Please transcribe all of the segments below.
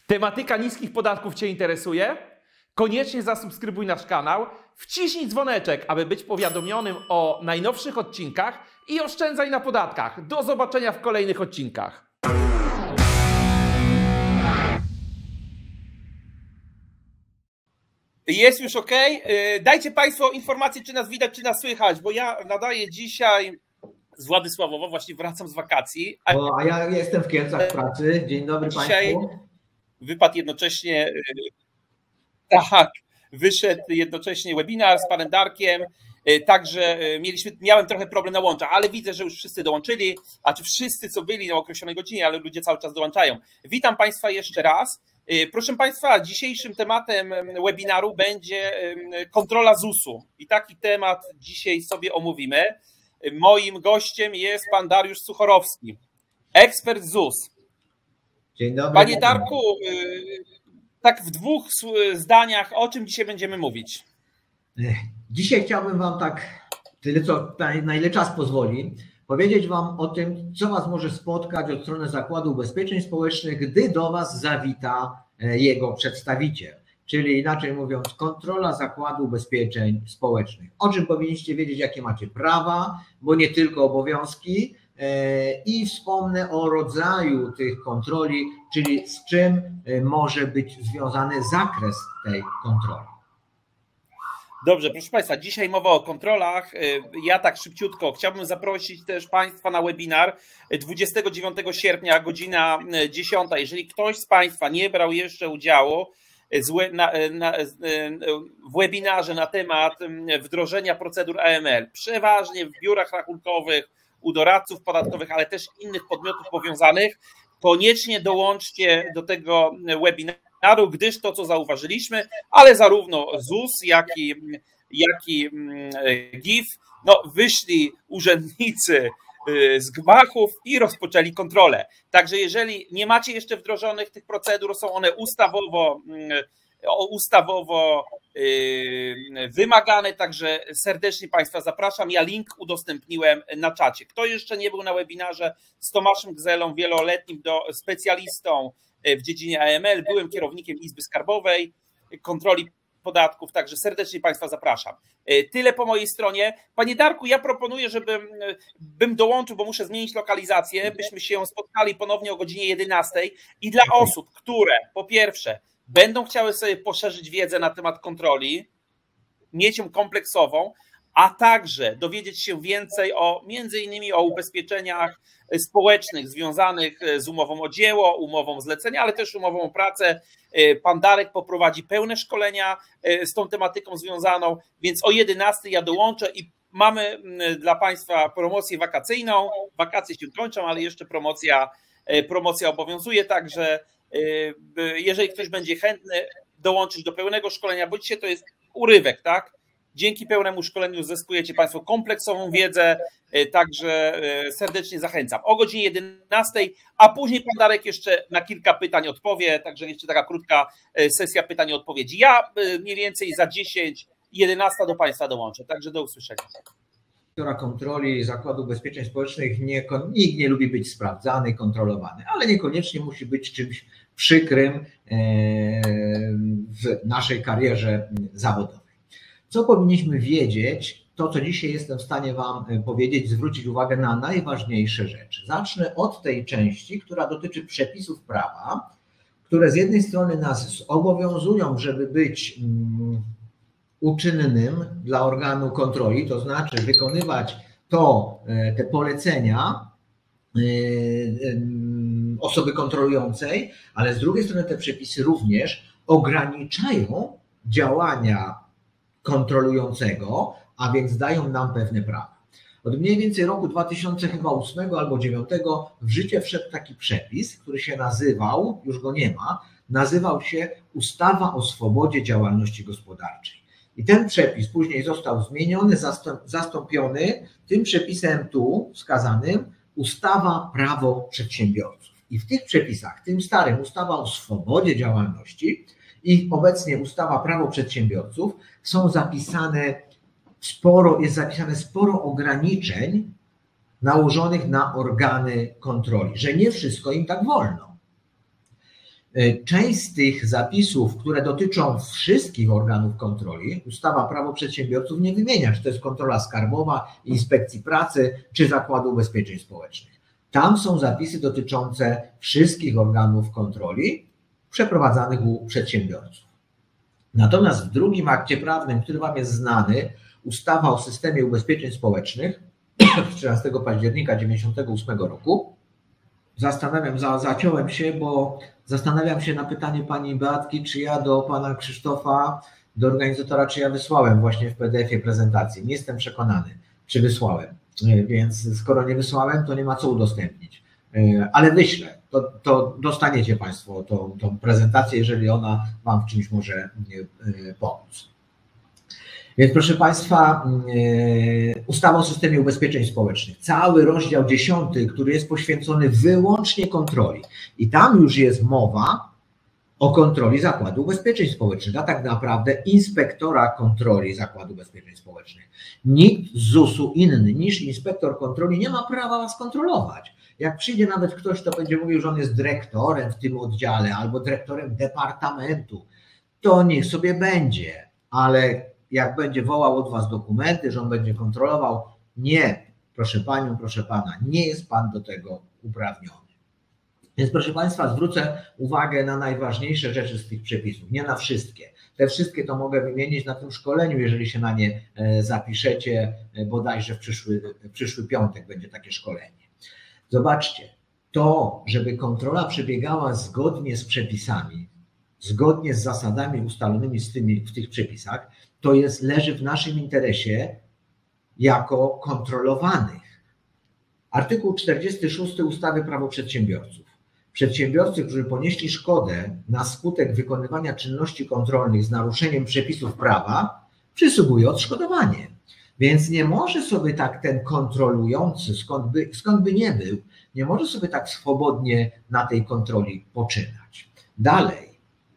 Tematyka niskich podatków Cię interesuje? Koniecznie zasubskrybuj nasz kanał, wciśnij dzwoneczek, aby być powiadomionym o najnowszych odcinkach i oszczędzaj na podatkach. Do zobaczenia w kolejnych odcinkach. Jest już ok? Dajcie Państwo informację, czy nas widać, czy nas słychać, bo ja nadaję dzisiaj z Władysławowa, właśnie wracam z wakacji. A ja jestem w Kielcach w pracy. Dzień dobry dzisiaj Państwu. Wypadł jednocześnie, tak, wyszedł jednocześnie webinar z panem Darkiem, także miałem trochę problem na łączach, ale widzę, że już wszyscy dołączyli, a czy wszyscy, co byli na określonej godzinie, ale ludzie cały czas dołączają. Witam Państwa jeszcze raz. Proszę Państwa, dzisiejszym tematem webinaru będzie kontrola ZUS-u i taki temat dzisiaj sobie omówimy. Moim gościem jest pan Dariusz Suchorowski, ekspert ZUS. Dzień dobry. Panie Darku, tak w dwóch zdaniach, o czym dzisiaj będziemy mówić? Dzisiaj chciałbym Wam tak, tyle co na ile czas pozwoli, powiedzieć Wam o tym, co Was może spotkać od strony Zakładu Ubezpieczeń Społecznych, gdy do Was zawita jego przedstawiciel. Czyli inaczej mówiąc, kontrola Zakładu Ubezpieczeń Społecznych. O czym powinniście wiedzieć, jakie macie prawa, bo nie tylko obowiązki. I wspomnę o rodzaju tych kontroli, czyli z czym może być związany zakres tej kontroli. Dobrze, proszę Państwa, dzisiaj mowa o kontrolach. Ja tak szybciutko chciałbym zaprosić też Państwa na webinar 29 sierpnia, godzina 10. Jeżeli ktoś z Państwa nie brał jeszcze udziału w webinarze na temat wdrożenia procedur AML, przeważnie w biurach rachunkowych, u doradców podatkowych, ale też innych podmiotów powiązanych, koniecznie dołączcie do tego webinaru, gdyż to, co zauważyliśmy, ale zarówno ZUS, jak i GIF, wyszli urzędnicy z gmachów i rozpoczęli kontrolę. Także jeżeli nie macie jeszcze wdrożonych tych procedur, są one ustawowo wymagane, także serdecznie Państwa zapraszam. Ja link udostępniłem na czacie. Kto jeszcze nie był na webinarze z Tomaszem Gzelą, wieloletnim specjalistą w dziedzinie AML, byłem kierownikiem Izby Skarbowej, kontroli podatków, także serdecznie Państwa zapraszam. Tyle po mojej stronie. Panie Darku, ja proponuję, żebym dołączył, bo muszę zmienić lokalizację, byśmy się spotkali ponownie o godzinie 11 i dla osób, które po pierwsze będą chciały sobie poszerzyć wiedzę na temat kontroli, mieć ją kompleksową, a także dowiedzieć się więcej między innymi o ubezpieczeniach społecznych związanych z umową o dzieło, umową zlecenia, ale też umową o pracę. Pan Darek poprowadzi pełne szkolenia z tą tematyką związaną, więc o 11 ja dołączę i mamy dla Państwa promocję wakacyjną. Wakacje się kończą, ale jeszcze promocja obowiązuje, także jeżeli ktoś będzie chętny dołączyć do pełnego szkolenia, bo dzisiaj to jest urywek, tak? Dzięki pełnemu szkoleniu zyskujecie Państwo kompleksową wiedzę, także serdecznie zachęcam. O godzinie 11, a później pan Darek jeszcze na kilka pytań odpowie, także jeszcze taka krótka sesja pytań i odpowiedzi. Ja mniej więcej za 10, 11 do Państwa dołączę, także do usłyszenia. Kontroli Zakładu Ubezpieczeń Społecznych nikt nie lubi być sprawdzany, kontrolowany, ale niekoniecznie musi być czymś przykrym w naszej karierze zawodowej. Co powinniśmy wiedzieć, to co dzisiaj jestem w stanie Wam powiedzieć, zwrócić uwagę na najważniejsze rzeczy. Zacznę od tej części, która dotyczy przepisów prawa, które z jednej strony nas zobowiązują, żeby być uczynnym dla organu kontroli, to znaczy wykonywać te polecenia osoby kontrolującej, ale z drugiej strony te przepisy również ograniczają działania kontrolującego, a więc dają nam pewne prawa. Od mniej więcej roku 2008 albo 2009 w życie wszedł taki przepis, który się nazywał, już go nie ma, nazywał się Ustawa o swobodzie działalności gospodarczej. I ten przepis później został zmieniony, zastąpiony tym przepisem tu wskazanym Ustawa Prawo Przedsiębiorców. I w tych przepisach, tym starym Ustawa o swobodzie działalności i obecnie Ustawa Prawo Przedsiębiorców jest zapisane sporo ograniczeń nałożonych na organy kontroli, że nie wszystko im tak wolno. część z tych zapisów, które dotyczą wszystkich organów kontroli, ustawa Prawo Przedsiębiorców nie wymienia, czy to jest kontrola skarbowa, inspekcji pracy, czy Zakładu Ubezpieczeń Społecznych. Tam są zapisy dotyczące wszystkich organów kontroli przeprowadzanych u przedsiębiorców. Natomiast w drugim akcie prawnym, który Wam jest znany, ustawa o systemie ubezpieczeń społecznych z 13 października 1998 roku, zaciąłem się, bo zastanawiam się na pytanie pani Beatki, czy ja do pana Krzysztofa, do organizatora, czy ja wysłałem właśnie w PDF-ie prezentację. Nie jestem przekonany, czy wysłałem, więc skoro nie wysłałem, to nie ma co udostępnić, ale wyślę, to dostaniecie Państwo tą prezentację, jeżeli ona Wam w czymś może pomóc. Więc proszę Państwa, ustawa o systemie ubezpieczeń społecznych, cały rozdział 10, który jest poświęcony wyłącznie kontroli i tam już jest mowa o kontroli Zakładu Ubezpieczeń Społecznych, a tak naprawdę inspektora kontroli Zakładu Ubezpieczeń Społecznych. Nikt z ZUS-u inny niż inspektor kontroli nie ma prawa Was kontrolować. Jak przyjdzie nawet ktoś, kto będzie mówił, że on jest dyrektorem w tym oddziale albo dyrektorem departamentu, to niech sobie będzie, ale jak będzie wołał od Was dokumenty, że on będzie kontrolował, nie, proszę Panią, proszę Pana, nie jest Pan do tego uprawniony. Więc proszę Państwa, zwrócę uwagę na najważniejsze rzeczy z tych przepisów, nie na wszystkie. Te wszystkie to mogę wymienić na tym szkoleniu, jeżeli się na nie zapiszecie, bodajże w przyszły piątek będzie takie szkolenie. Zobaczcie, to, żeby kontrola przebiegała zgodnie z przepisami, zgodnie z zasadami ustalonymi w tych przepisach, to leży w naszym interesie jako kontrolowanych. Artykuł 46 ustawy Prawo Przedsiębiorców. Przedsiębiorcy, którzy ponieśli szkodę na skutek wykonywania czynności kontrolnych z naruszeniem przepisów prawa, przysługuje odszkodowanie. Więc nie może sobie tak ten kontrolujący, skąd by nie był, nie może sobie tak swobodnie na tej kontroli poczynać. Dalej,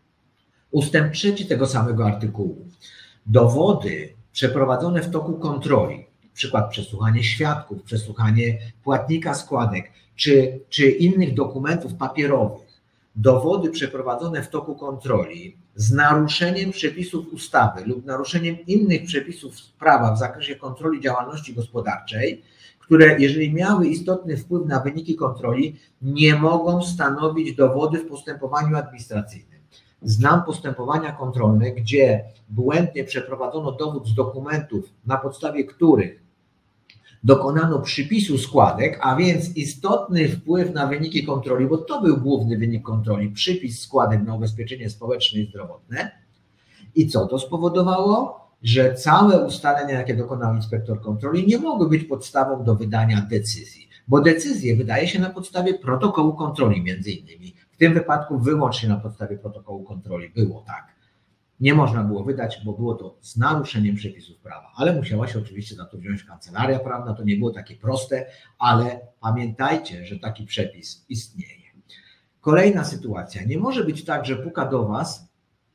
ustęp 3 tego samego artykułu. Dowody przeprowadzone w toku kontroli, przykład przesłuchanie świadków, przesłuchanie płatnika składek, czy innych dokumentów papierowych, dowody przeprowadzone w toku kontroli z naruszeniem przepisów ustawy lub naruszeniem innych przepisów prawa w zakresie kontroli działalności gospodarczej, które jeżeli miały istotny wpływ na wyniki kontroli, nie mogą stanowić dowody w postępowaniu administracyjnym. Znam postępowania kontrolne, gdzie błędnie przeprowadzono dowód z dokumentów, na podstawie których dokonano przypisu składek, a więc istotny wpływ na wyniki kontroli, bo to był główny wynik kontroli, przypis składek na ubezpieczenie społeczne i zdrowotne. I co to spowodowało? Że całe ustalenia, jakie dokonał inspektor kontroli, nie mogły być podstawą do wydania decyzji, bo decyzję wydaje się na podstawie protokołu kontroli między innymi. W tym wypadku wyłącznie na podstawie protokołu kontroli było tak. Nie można było wydać, bo było to z naruszeniem przepisów prawa, ale musiała się oczywiście za to wziąć kancelaria prawna, to nie było takie proste, ale pamiętajcie, że taki przepis istnieje. Kolejna sytuacja. Nie może być tak, że puka do Was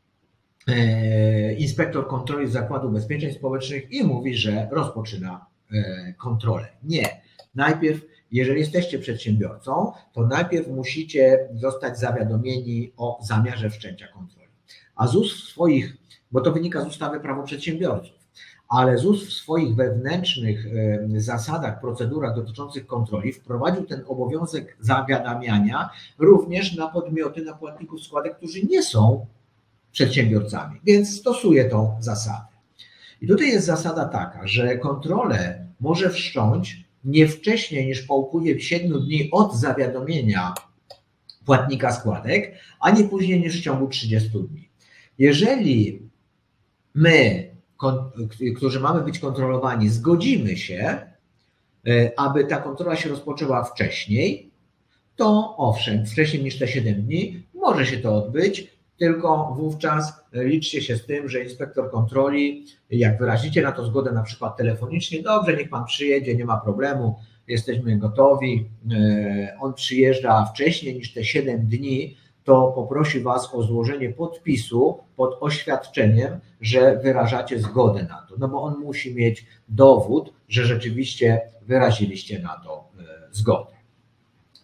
inspektor kontroli z Zakładu Ubezpieczeń Społecznych i mówi, że rozpoczyna kontrolę. Nie. Najpierw, jeżeli jesteście przedsiębiorcą, to najpierw musicie zostać zawiadomieni o zamiarze wszczęcia kontroli. A ZUS w swoich, bo to wynika z ustawy Prawo Przedsiębiorców, ale ZUS w swoich wewnętrznych zasadach, procedurach dotyczących kontroli wprowadził ten obowiązek zawiadamiania również na podmioty, na płatników składek, którzy nie są przedsiębiorcami, więc stosuje tą zasadę. I tutaj jest zasada taka, że kontrolę może wszcząć nie wcześniej niż po upływie 7 dni od zawiadomienia płatnika składek, a nie później niż w ciągu 30 dni. Jeżeli my, którzy mamy być kontrolowani, zgodzimy się, aby ta kontrola się rozpoczęła wcześniej, to owszem, wcześniej niż te 7 dni może się to odbyć, tylko wówczas liczcie się z tym, że inspektor kontroli, jak wyrazicie na to zgodę na przykład telefonicznie, dobrze, niech Pan przyjedzie, nie ma problemu, jesteśmy gotowi, on przyjeżdża wcześniej niż te 7 dni, to poprosi Was o złożenie podpisu pod oświadczeniem, że wyrażacie zgodę na to, no bo on musi mieć dowód, że rzeczywiście wyraziliście na to zgodę.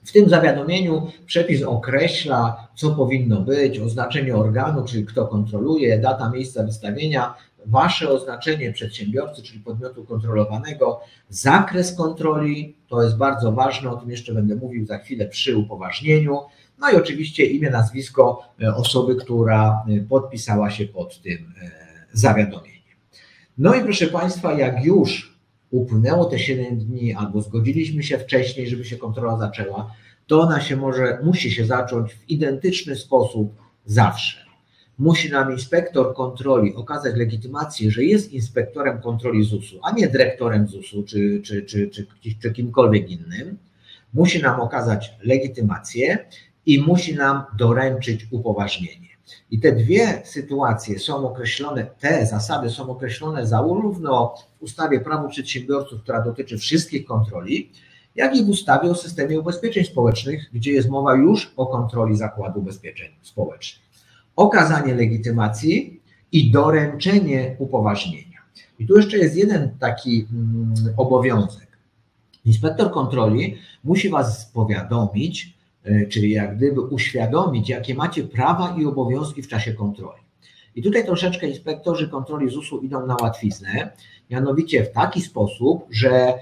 W tym zawiadomieniu przepis określa, co powinno być, oznaczenie organu, czyli kto kontroluje, data, miejsca wystawienia, wasze oznaczenie przedsiębiorcy, czyli podmiotu kontrolowanego, zakres kontroli, to jest bardzo ważne, o tym jeszcze będę mówił za chwilę przy upoważnieniu, no i oczywiście imię, nazwisko osoby, która podpisała się pod tym zawiadomieniem. No i proszę Państwa, jak już upłynęło te 7 dni albo zgodziliśmy się wcześniej, żeby się kontrola zaczęła, to ona musi się zacząć w identyczny sposób zawsze. Musi nam inspektor kontroli okazać legitymację, że jest inspektorem kontroli ZUS-u, a nie dyrektorem ZUS-u czy kimkolwiek innym. Musi nam okazać legitymację i musi nam doręczyć upoważnienie. I te dwie sytuacje są określone, te zasady są określone zarówno w ustawie Prawo przedsiębiorców, która dotyczy wszystkich kontroli, jak i w ustawie o systemie ubezpieczeń społecznych, gdzie jest mowa już o kontroli Zakładu Ubezpieczeń Społecznych. Okazanie legitymacji i doręczenie upoważnienia. I tu jeszcze jest jeden taki obowiązek. Inspektor kontroli musi Was powiadomić, czyli jak gdyby uświadomić, jakie macie prawa i obowiązki w czasie kontroli. I tutaj troszeczkę inspektorzy kontroli ZUS-u idą na łatwiznę, mianowicie w taki sposób, że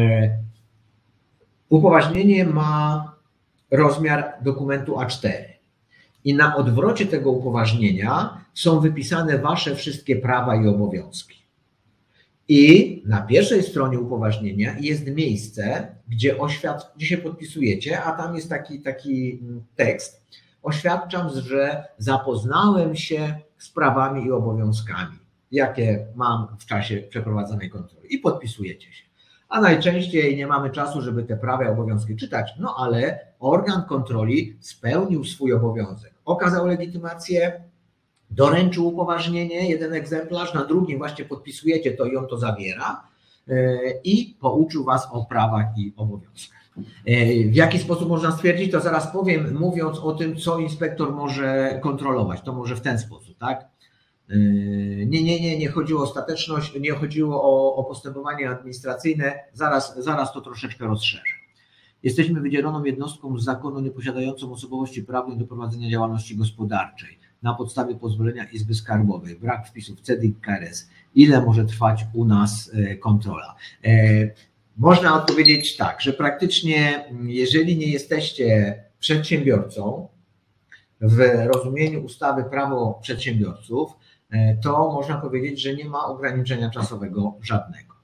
upoważnienie ma rozmiar dokumentu A4 i na odwrocie tego upoważnienia są wypisane Wasze wszystkie prawa i obowiązki. I na pierwszej stronie upoważnienia jest miejsce, gdzie się podpisujecie, a tam jest taki tekst. Oświadczam, że zapoznałem się z prawami i obowiązkami, jakie mam w czasie przeprowadzanej kontroli i podpisujecie się. A najczęściej nie mamy czasu, żeby te prawa i obowiązki czytać, no ale organ kontroli spełnił swój obowiązek. Okazał legitymację, doręczył upoważnienie, jeden egzemplarz, na drugim właśnie podpisujecie to i on to zawiera i pouczył Was o prawach i obowiązkach. W jaki sposób można stwierdzić, to zaraz powiem, mówiąc o tym, co inspektor może kontrolować. To może w ten sposób, tak? Nie chodziło o ostateczność, nie chodziło o postępowanie administracyjne, zaraz to troszeczkę rozszerzę. Jesteśmy wydzieloną jednostką z zakonu nieposiadającą osobowości prawnej do prowadzenia działalności gospodarczej na podstawie pozwolenia Izby Skarbowej, brak wpisów CEDIK, KRS. Ile może trwać u nas kontrola? Można odpowiedzieć tak, że praktycznie jeżeli nie jesteście przedsiębiorcą w rozumieniu ustawy Prawo Przedsiębiorców, to można powiedzieć, że nie ma ograniczenia czasowego żadnego.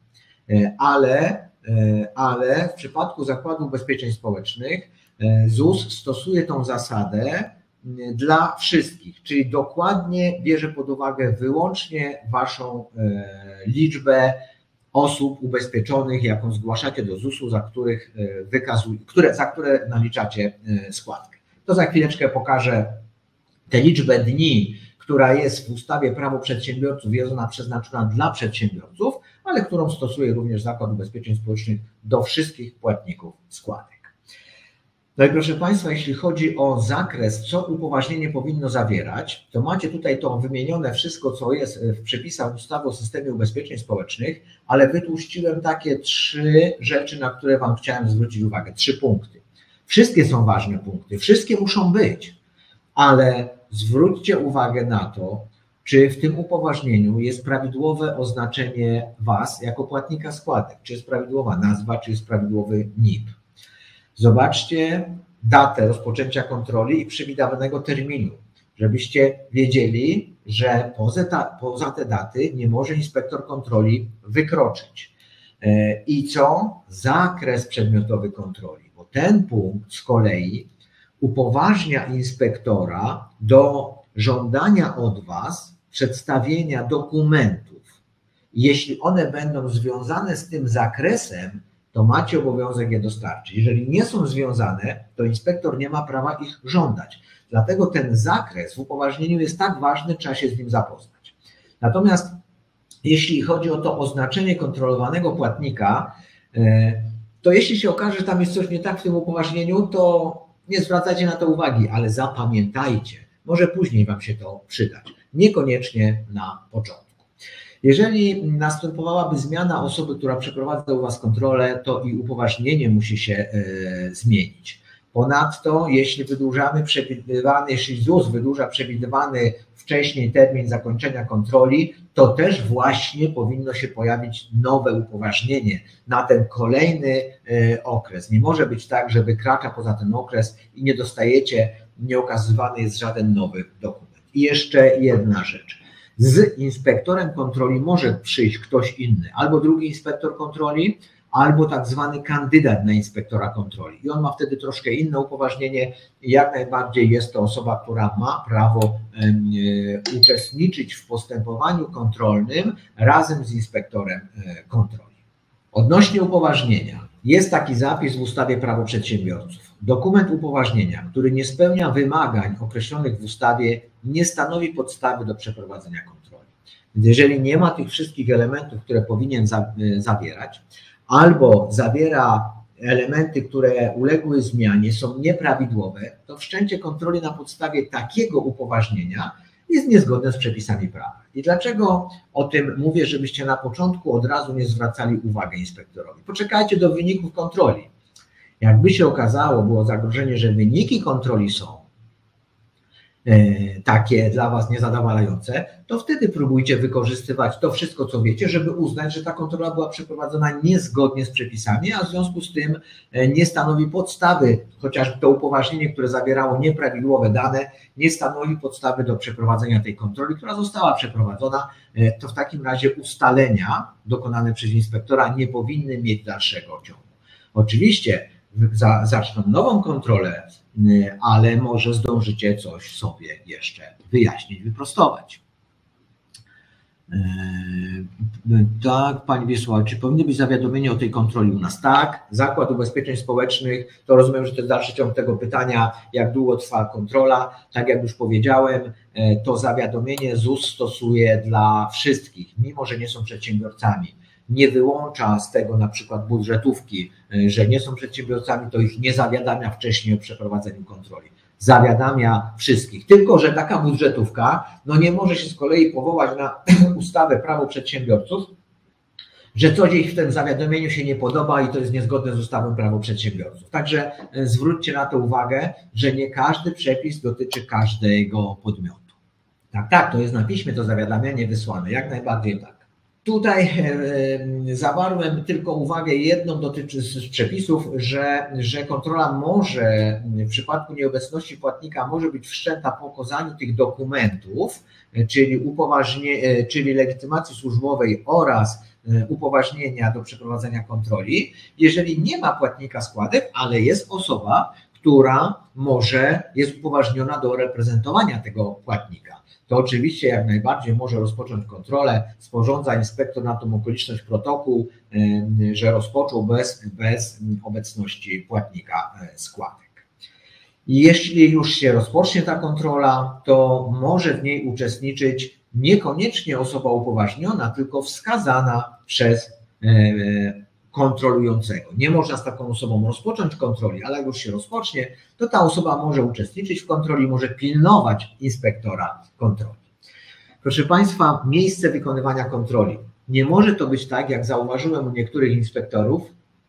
Ale w przypadku Zakładu Ubezpieczeń Społecznych ZUS stosuje tą zasadę dla wszystkich, czyli dokładnie bierze pod uwagę wyłącznie Waszą liczbę osób ubezpieczonych, jaką zgłaszacie do ZUS-u, za które naliczacie składkę. To za chwileczkę pokażę tę liczbę dni, która jest w ustawie Prawo Przedsiębiorców, jest ona przeznaczona dla przedsiębiorców, ale którą stosuje również Zakład Ubezpieczeń Społecznych do wszystkich płatników składek. No i proszę Państwa, jeśli chodzi o zakres, co upoważnienie powinno zawierać, to macie tutaj to wymienione wszystko, co jest w przepisach ustawy o systemie ubezpieczeń społecznych, ale wytłuściłem takie 3 rzeczy, na które Wam chciałem zwrócić uwagę, 3 punkty. Wszystkie są ważne punkty, wszystkie muszą być, ale zwróćcie uwagę na to, czy w tym upoważnieniu jest prawidłowe oznaczenie Was jako płatnika składek, czy jest prawidłowa nazwa, czy jest prawidłowy NIP. Zobaczcie datę rozpoczęcia kontroli i przewidywanego terminu, żebyście wiedzieli, że poza te daty nie może inspektor kontroli wykroczyć. I co? Zakres przedmiotowy kontroli, bo ten punkt z kolei upoważnia inspektora do żądania od Was przedstawienia dokumentów. Jeśli one będą związane z tym zakresem, to macie obowiązek je dostarczyć. Jeżeli nie są związane, to inspektor nie ma prawa ich żądać. Dlatego ten zakres w upoważnieniu jest tak ważny, trzeba się z nim zapoznać. Natomiast jeśli chodzi o to oznaczenie kontrolowanego płatnika, to jeśli się okaże, że tam jest coś nie tak w tym upoważnieniu, to nie zwracajcie na to uwagi, ale zapamiętajcie, może później Wam się to przydać, niekoniecznie na początku. Jeżeli następowałaby zmiana osoby, która przeprowadza u Was kontrolę, to i upoważnienie musi się zmienić. Ponadto, jeśli ZUS wydłuża przewidywany wcześniej termin zakończenia kontroli, to też właśnie powinno się pojawić nowe upoważnienie na ten kolejny okres. Nie może być tak, że wykracza poza ten okres i nie dostajecie, nie okazywany jest żaden nowy dokument. I jeszcze jedna rzecz. Z inspektorem kontroli może przyjść ktoś inny, albo drugi inspektor kontroli, albo tak zwany kandydat na inspektora kontroli. I on ma wtedy troszkę inne upoważnienie. Jak najbardziej jest to osoba, która ma prawo uczestniczyć w postępowaniu kontrolnym razem z inspektorem kontroli. Odnośnie upoważnienia. Jest taki zapis w ustawie Prawo przedsiębiorców. Dokument upoważnienia, który nie spełnia wymagań określonych w ustawie, nie stanowi podstawy do przeprowadzenia kontroli. Więc jeżeli nie ma tych wszystkich elementów, które powinien zawierać, albo zawiera elementy, które uległy zmianie, są nieprawidłowe, to wszczęcie kontroli na podstawie takiego upoważnienia jest niezgodne z przepisami prawa. I dlaczego o tym mówię, żebyście na początku od razu nie zwracali uwagi inspektorowi? Poczekajcie do wyników kontroli. Jakby się okazało, było zagrożenie, że wyniki kontroli są takie dla Was niezadowalające, to wtedy próbujcie wykorzystywać to wszystko, co wiecie, żeby uznać, że ta kontrola była przeprowadzona niezgodnie z przepisami, a w związku z tym nie stanowi podstawy, chociaż to upoważnienie, które zawierało nieprawidłowe dane, nie stanowi podstawy do przeprowadzenia tej kontroli, która została przeprowadzona, to w takim razie ustalenia dokonane przez inspektora nie powinny mieć dalszego ciągu. Oczywiście zaczną nową kontrolę, ale może zdążycie coś sobie jeszcze wyjaśnić, wyprostować. Tak, Pani Wiesława, czy powinno być zawiadomienie o tej kontroli u nas? Tak, Zakład Ubezpieczeń Społecznych, to rozumiem, że to jest dalszy ciąg tego pytania, jak długo trwa kontrola. Tak jak już powiedziałem, to zawiadomienie ZUS stosuje dla wszystkich, mimo że nie są przedsiębiorcami. Nie wyłącza z tego na przykład budżetówki, że nie są przedsiębiorcami, to ich nie zawiadamia wcześniej o przeprowadzeniu kontroli. Zawiadamia wszystkich. Tylko że taka budżetówka nie może się z kolei powołać na ustawę Prawo przedsiębiorców, że coś jej w tym zawiadomieniu się nie podoba i to jest niezgodne z ustawą Prawo przedsiębiorców. Także zwróćcie na to uwagę, że nie każdy przepis dotyczy każdego podmiotu. Tak, to jest na piśmie to zawiadamianie wysłane, jak najbardziej tak. Tutaj zawarłem tylko uwagę jedną z przepisów, że kontrola może w przypadku nieobecności płatnika może być wszczęta po okazaniu tych dokumentów, czyli legitymacji służbowej oraz upoważnienia do przeprowadzenia kontroli, jeżeli nie ma płatnika składek, ale jest osoba, która jest upoważniona do reprezentowania tego płatnika. To oczywiście jak najbardziej może rozpocząć kontrolę, sporządza inspektor na tą okoliczność protokół, że rozpoczął bez obecności płatnika składek. I jeśli już się rozpocznie ta kontrola, to może w niej uczestniczyć niekoniecznie osoba upoważniona, tylko wskazana przez kontrolującego. Nie można z taką osobą rozpocząć kontroli, ale jak już się rozpocznie, to ta osoba może uczestniczyć w kontroli, może pilnować inspektora kontroli. Proszę Państwa, miejsce wykonywania kontroli. Nie może to być tak, jak zauważyłem u niektórych inspektorów,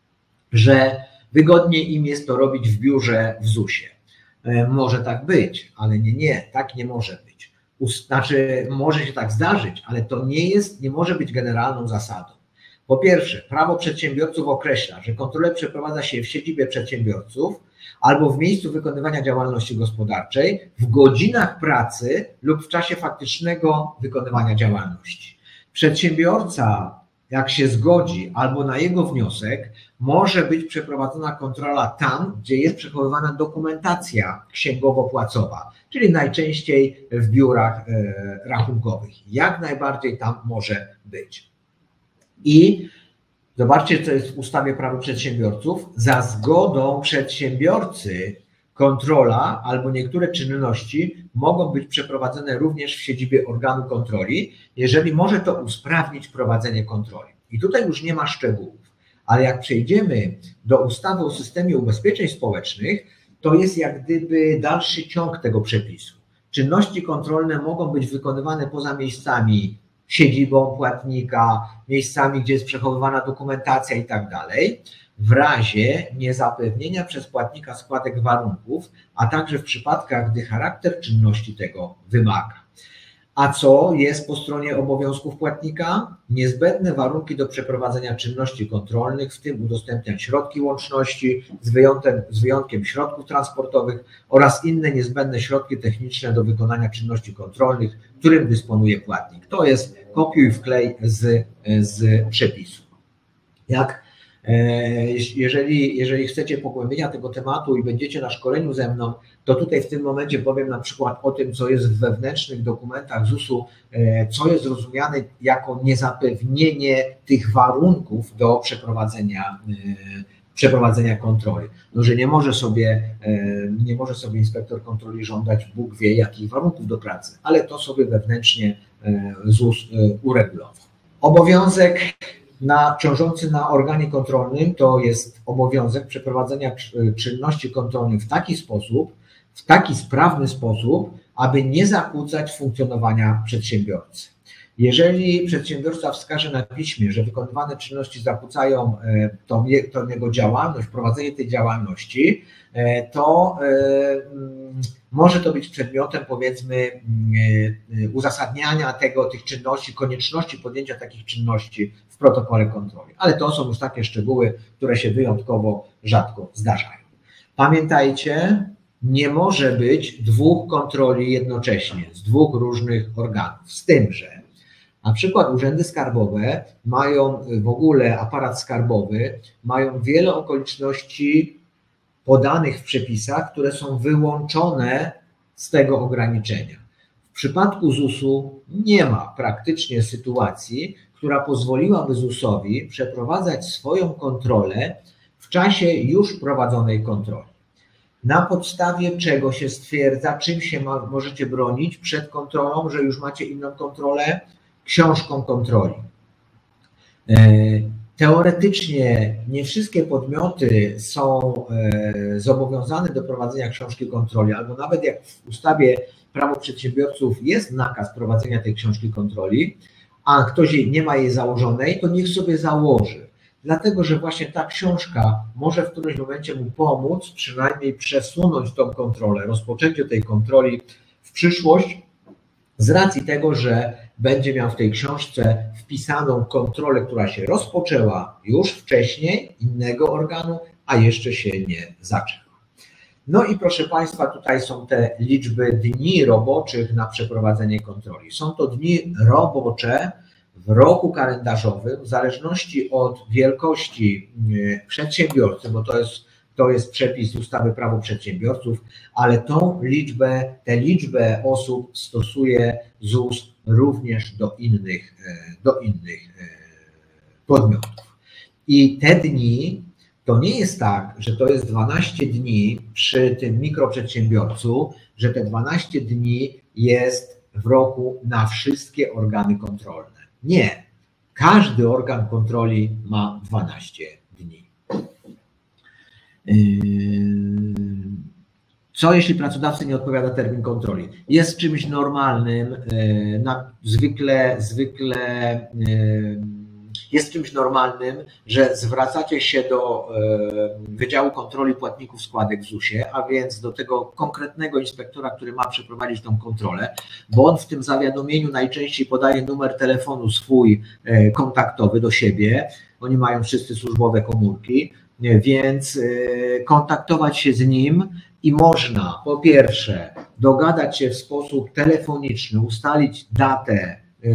że wygodniej im jest to robić w biurze w ZUS-ie. Może tak być, ale nie, tak nie może być. Znaczy, może się tak zdarzyć, ale to nie może być generalną zasadą. Po pierwsze, prawo przedsiębiorców określa, że kontrolę przeprowadza się w siedzibie przedsiębiorców albo w miejscu wykonywania działalności gospodarczej, w godzinach pracy lub w czasie faktycznego wykonywania działalności. Przedsiębiorca, jak się zgodzi albo na jego wniosek, może być przeprowadzona kontrola tam, gdzie jest przechowywana dokumentacja księgowo-płacowa, czyli najczęściej w biurach rachunkowych. Jak najbardziej tam może być. I zobaczcie, co jest w ustawie Prawo przedsiębiorców. Za zgodą przedsiębiorcy kontrola albo niektóre czynności mogą być przeprowadzone również w siedzibie organu kontroli, jeżeli może to usprawnić prowadzenie kontroli. I tutaj już nie ma szczegółów, ale jak przejdziemy do ustawy o systemie ubezpieczeń społecznych, to jest jak gdyby dalszy ciąg tego przepisu. Czynności kontrolne mogą być wykonywane poza miejscami siedzibą płatnika, miejscami, gdzie jest przechowywana dokumentacja i tak dalej, w razie niezapewnienia przez płatnika składek warunków, a także w przypadkach, gdy charakter czynności tego wymaga. A co jest po stronie obowiązków płatnika? Niezbędne warunki do przeprowadzenia czynności kontrolnych, w tym udostępniać środki łączności z wyjątkiem środków transportowych oraz inne niezbędne środki techniczne do wykonania czynności kontrolnych, którym dysponuje płatnik. To jest kopiuj wklej z przepisu. Jeżeli chcecie pogłębienia tego tematu i będziecie na szkoleniu ze mną, to tutaj w tym momencie powiem na przykład o tym, co jest w wewnętrznych dokumentach ZUS-u, co jest rozumiane jako niezapewnienie tych warunków do przeprowadzenia kontroli. No, że nie może sobie inspektor kontroli żądać Bóg wie jakich warunków do pracy, ale to sobie wewnętrznie ZUS uregulował. Obowiązek ciążący na organie kontrolnym to jest obowiązek przeprowadzenia czynności kontrolnych w taki sprawny sposób, aby nie zakłócać funkcjonowania przedsiębiorcy. Jeżeli przedsiębiorca wskaże na piśmie, że wykonywane czynności zakłócają tą jego działalność, prowadzenie tej działalności, to może to być przedmiotem, powiedzmy, uzasadniania tych czynności, konieczności podjęcia takich czynności w protokole kontroli. Ale to są już takie szczegóły, które się wyjątkowo rzadko zdarzają. Pamiętajcie, nie może być dwóch kontroli jednocześnie z dwóch różnych organów. Z tym, że na przykład urzędy skarbowe mają w ogóle, aparat skarbowy, mają wiele okoliczności podanych w przepisach, które są wyłączone z tego ograniczenia. W przypadku ZUS-u nie ma praktycznie sytuacji, która pozwoliłaby ZUS-owi przeprowadzać swoją kontrolę w czasie już prowadzonej kontroli. Na podstawie czego się stwierdza, czym się możecie bronić przed kontrolą, że już macie inną kontrolę? Książką kontroli. Teoretycznie nie wszystkie podmioty są zobowiązane do prowadzenia książki kontroli, albo nawet jak w ustawie Prawo Przedsiębiorców jest nakaz prowadzenia tej książki kontroli, a ktoś nie ma jej założonej, to niech sobie założy. Dlatego, że właśnie ta książka może w którymś momencie mu pomóc, przynajmniej przesunąć tą kontrolę, rozpoczęcie tej kontroli w przyszłość, z racji tego, że będzie miał w tej książce wpisaną kontrolę, która się rozpoczęła już wcześniej innego organu, a jeszcze się nie zaczęła. No i proszę Państwa, tutaj są te liczby dni roboczych na przeprowadzenie kontroli. Są to dni robocze w roku kalendarzowym, w zależności od wielkości przedsiębiorcy, bo to jest przepis ustawy Prawo Przedsiębiorców, ale tę liczbę osób stosuje ZUS również do innych podmiotów. I te dni, to nie jest tak, że to jest 12 dni przy tym mikroprzedsiębiorcu, że te 12 dni jest w roku na wszystkie organy kontrolne. Nie. Każdy organ kontroli ma 12 dni. Co jeśli pracodawcy nie odpowiada termin kontroli? Jest czymś normalnym, zwykle jest czymś normalnym, że zwracacie się do Wydziału Kontroli Płatników Składek w ZUS-ie, a więc do tego konkretnego inspektora, który ma przeprowadzić tą kontrolę, bo on w tym zawiadomieniu najczęściej podaje numer telefonu swój kontaktowy do siebie. Oni mają wszyscy służbowe komórki, więc kontaktować się z nim i można po pierwsze dogadać się w sposób telefoniczny, ustalić datę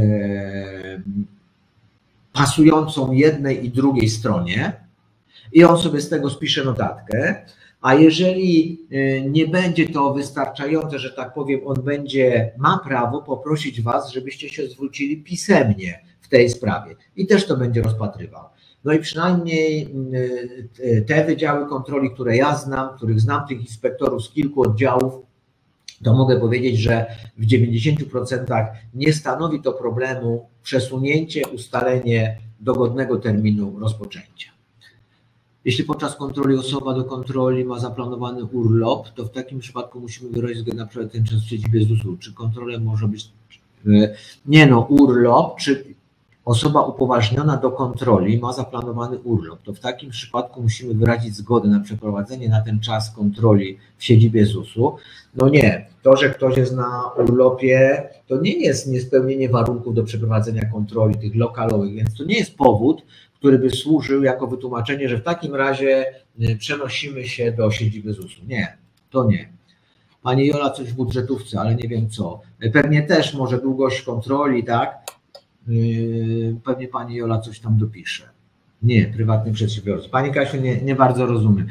pasującą jednej i drugiej stronie i on sobie z tego spisze notatkę, a jeżeli nie będzie to wystarczające, że tak powiem, on ma prawo poprosić Was, żebyście się zwrócili pisemnie w tej sprawie i też to będzie rozpatrywał. No i przynajmniej te wydziały kontroli, które ja znam, których znam tych inspektorów z kilku oddziałów, to mogę powiedzieć, że w 90% nie stanowi to problemu przesunięcie, ustalenie dogodnego terminu rozpoczęcia. Jeśli podczas kontroli osoba do kontroli ma zaplanowany urlop, to w takim przypadku musimy wyrazić zgodę na przykład ten czas w siedzibie ZUS-u. Czy kontrola może być Nie no, urlop, czy osoba upoważniona do kontroli ma zaplanowany urlop, to w takim przypadku musimy wyrazić zgodę na przeprowadzenie na ten czas kontroli w siedzibie ZUS-u. No nie, to, że ktoś jest na urlopie, to nie jest niespełnienie warunków do przeprowadzenia kontroli tych lokalowych, więc to nie jest powód, który by służył jako wytłumaczenie, że w takim razie przenosimy się do siedziby ZUS-u. Nie, to nie. Pani Jola coś w budżetówce, ale nie wiem co. Pewnie też może długość kontroli, tak? Pewnie pani Jola coś tam dopisze. Nie, prywatny przedsiębiorca. Pani Kasiu, nie bardzo rozumiem.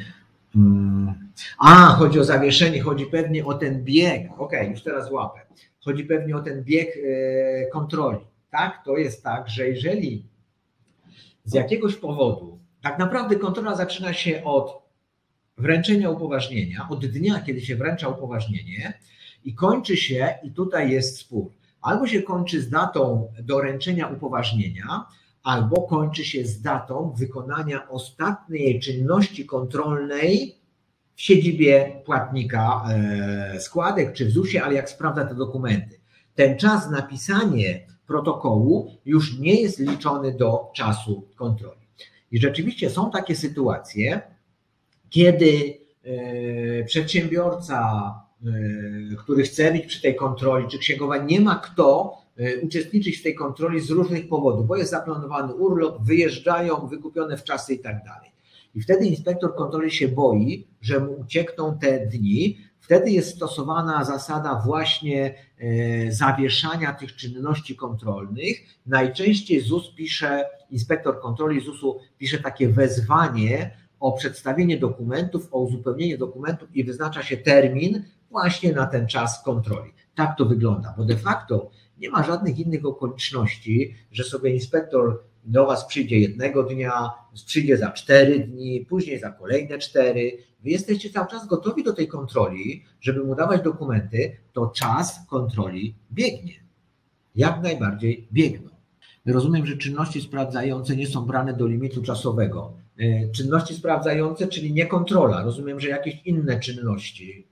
Chodzi o zawieszenie, chodzi pewnie o ten bieg. Okej, już teraz łapę. Chodzi pewnie o ten bieg kontroli. Tak, to jest tak, że jeżeli z jakiegoś powodu, tak naprawdę kontrola zaczyna się od wręczenia upoważnienia, od dnia, kiedy się wręcza upoważnienie i kończy się, i tutaj jest spór, albo się kończy z datą doręczenia upoważnienia, albo kończy się z datą wykonania ostatniej czynności kontrolnej w siedzibie płatnika składek czy w ZUS-ie, ale jak sprawdza te dokumenty. Ten czas napisanie protokołu już nie jest liczony do czasu kontroli. I rzeczywiście są takie sytuacje, kiedy przedsiębiorca, który chce być przy tej kontroli, czy księgowa, nie ma kto uczestniczyć w tej kontroli z różnych powodów, bo jest zaplanowany urlop, wyjeżdżają, wykupione wczasy i tak dalej. I wtedy inspektor kontroli się boi, że mu uciekną te dni. Wtedy jest stosowana zasada właśnie zawieszania tych czynności kontrolnych. Najczęściej ZUS pisze, inspektor kontroli ZUS-u pisze takie wezwanie o przedstawienie dokumentów, o uzupełnienie dokumentów i wyznacza się termin właśnie na ten czas kontroli. Tak to wygląda, bo de facto nie ma żadnych innych okoliczności, że sobie inspektor do Was przyjdzie jednego dnia, przyjdzie za 4 dni, później za kolejne 4. Wy jesteście cały czas gotowi do tej kontroli, żeby mu dawać dokumenty, to czas kontroli biegnie. Jak najbardziej biegną. Rozumiem, że czynności sprawdzające nie są brane do limitu czasowego. Czynności sprawdzające, czyli nie kontrola. Rozumiem, że jakieś inne czynności.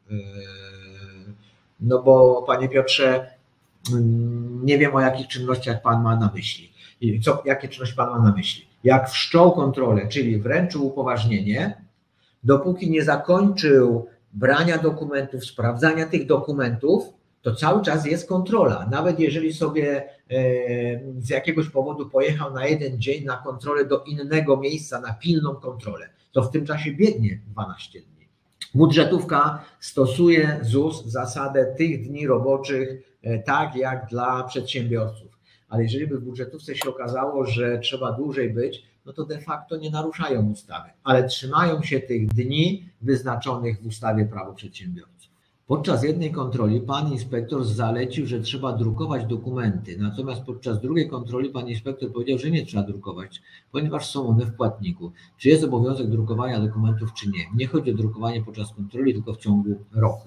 No bo Panie Piotrze, nie wiem, o jakich czynnościach Pan ma na myśli. Jakie czynności Pan ma na myśli? Jak wszczął kontrolę, czyli wręczył upoważnienie, dopóki nie zakończył brania dokumentów, sprawdzania tych dokumentów, to cały czas jest kontrola. Nawet jeżeli sobie z jakiegoś powodu pojechał na jeden dzień na kontrolę do innego miejsca, na pilną kontrolę, to w tym czasie biegnie 12 dni. Budżetówka stosuje ZUS zasadę tych dni roboczych tak jak dla przedsiębiorców. Ale jeżeli by w budżetówce się okazało, że trzeba dłużej być, no to de facto nie naruszają ustawy, ale trzymają się tych dni wyznaczonych w ustawie Prawo przedsiębiorców. Podczas jednej kontroli pan inspektor zalecił, że trzeba drukować dokumenty, natomiast podczas drugiej kontroli pan inspektor powiedział, że nie trzeba drukować, ponieważ są one w płatniku. Czy jest obowiązek drukowania dokumentów, czy nie? Nie chodzi o drukowanie podczas kontroli, tylko w ciągu roku.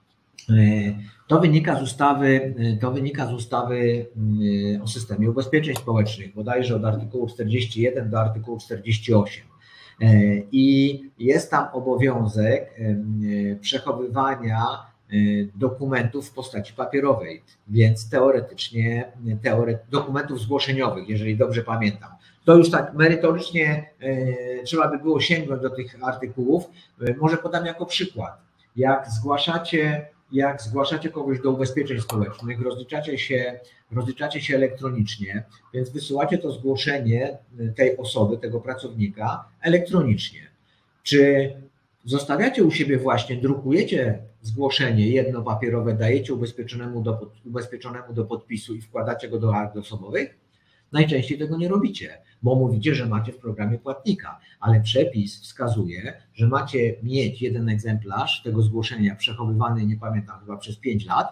To wynika z ustawy o systemie ubezpieczeń społecznych, bodajże od artykułu 41 do artykułu 48. I jest tam obowiązek przechowywania dokumentów w postaci papierowej, więc teoretycznie dokumentów zgłoszeniowych, jeżeli dobrze pamiętam. To już tak merytorycznie trzeba by było sięgnąć do tych artykułów. Może podam jako przykład. Jak zgłaszacie kogoś do ubezpieczeń społecznych, rozliczacie się elektronicznie, więc wysyłacie to zgłoszenie tej osoby, tego pracownika elektronicznie. Czy zostawiacie u siebie właśnie, drukujecie zgłoszenie jedno papierowe, dajecie ubezpieczonemu do podpisu i wkładacie go do akt osobowych? Najczęściej tego nie robicie, bo mówicie, że macie w programie płatnika, ale przepis wskazuje, że macie mieć jeden egzemplarz tego zgłoszenia przechowywany, nie pamiętam, chyba przez 5 lat.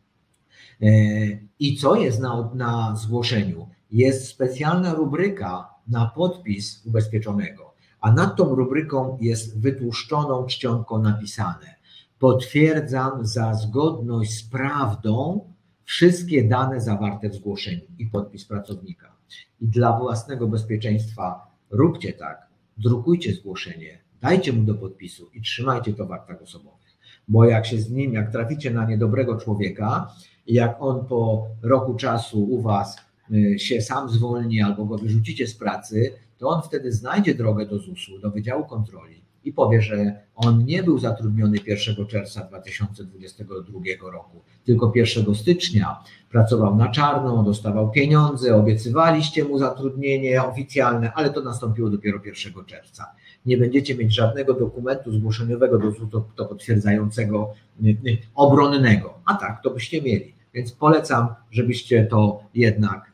I co jest na zgłoszeniu? Jest specjalna rubryka na podpis ubezpieczonego, a nad tą rubryką jest wytłuszczoną czcionką napisane: potwierdzam za zgodność z prawdą wszystkie dane zawarte w zgłoszeniu i podpis pracownika. I dla własnego bezpieczeństwa róbcie tak, drukujcie zgłoszenie, dajcie mu do podpisu i trzymajcie to w aktach osobowych. Bo jak traficie na niedobrego człowieka i jak on po roku czasu u Was się sam zwolni albo go wyrzucicie z pracy, to on wtedy znajdzie drogę do ZUS-u, do Wydziału Kontroli i powie, że on nie był zatrudniony 1 czerwca 2022 roku, tylko 1 stycznia pracował na czarno, dostawał pieniądze, obiecywaliście mu zatrudnienie oficjalne, ale to nastąpiło dopiero 1 czerwca. Nie będziecie mieć żadnego dokumentu zgłoszeniowego do ZUS-u to potwierdzającego obronnego, a tak, to byście mieli. Więc polecam, żebyście to jednak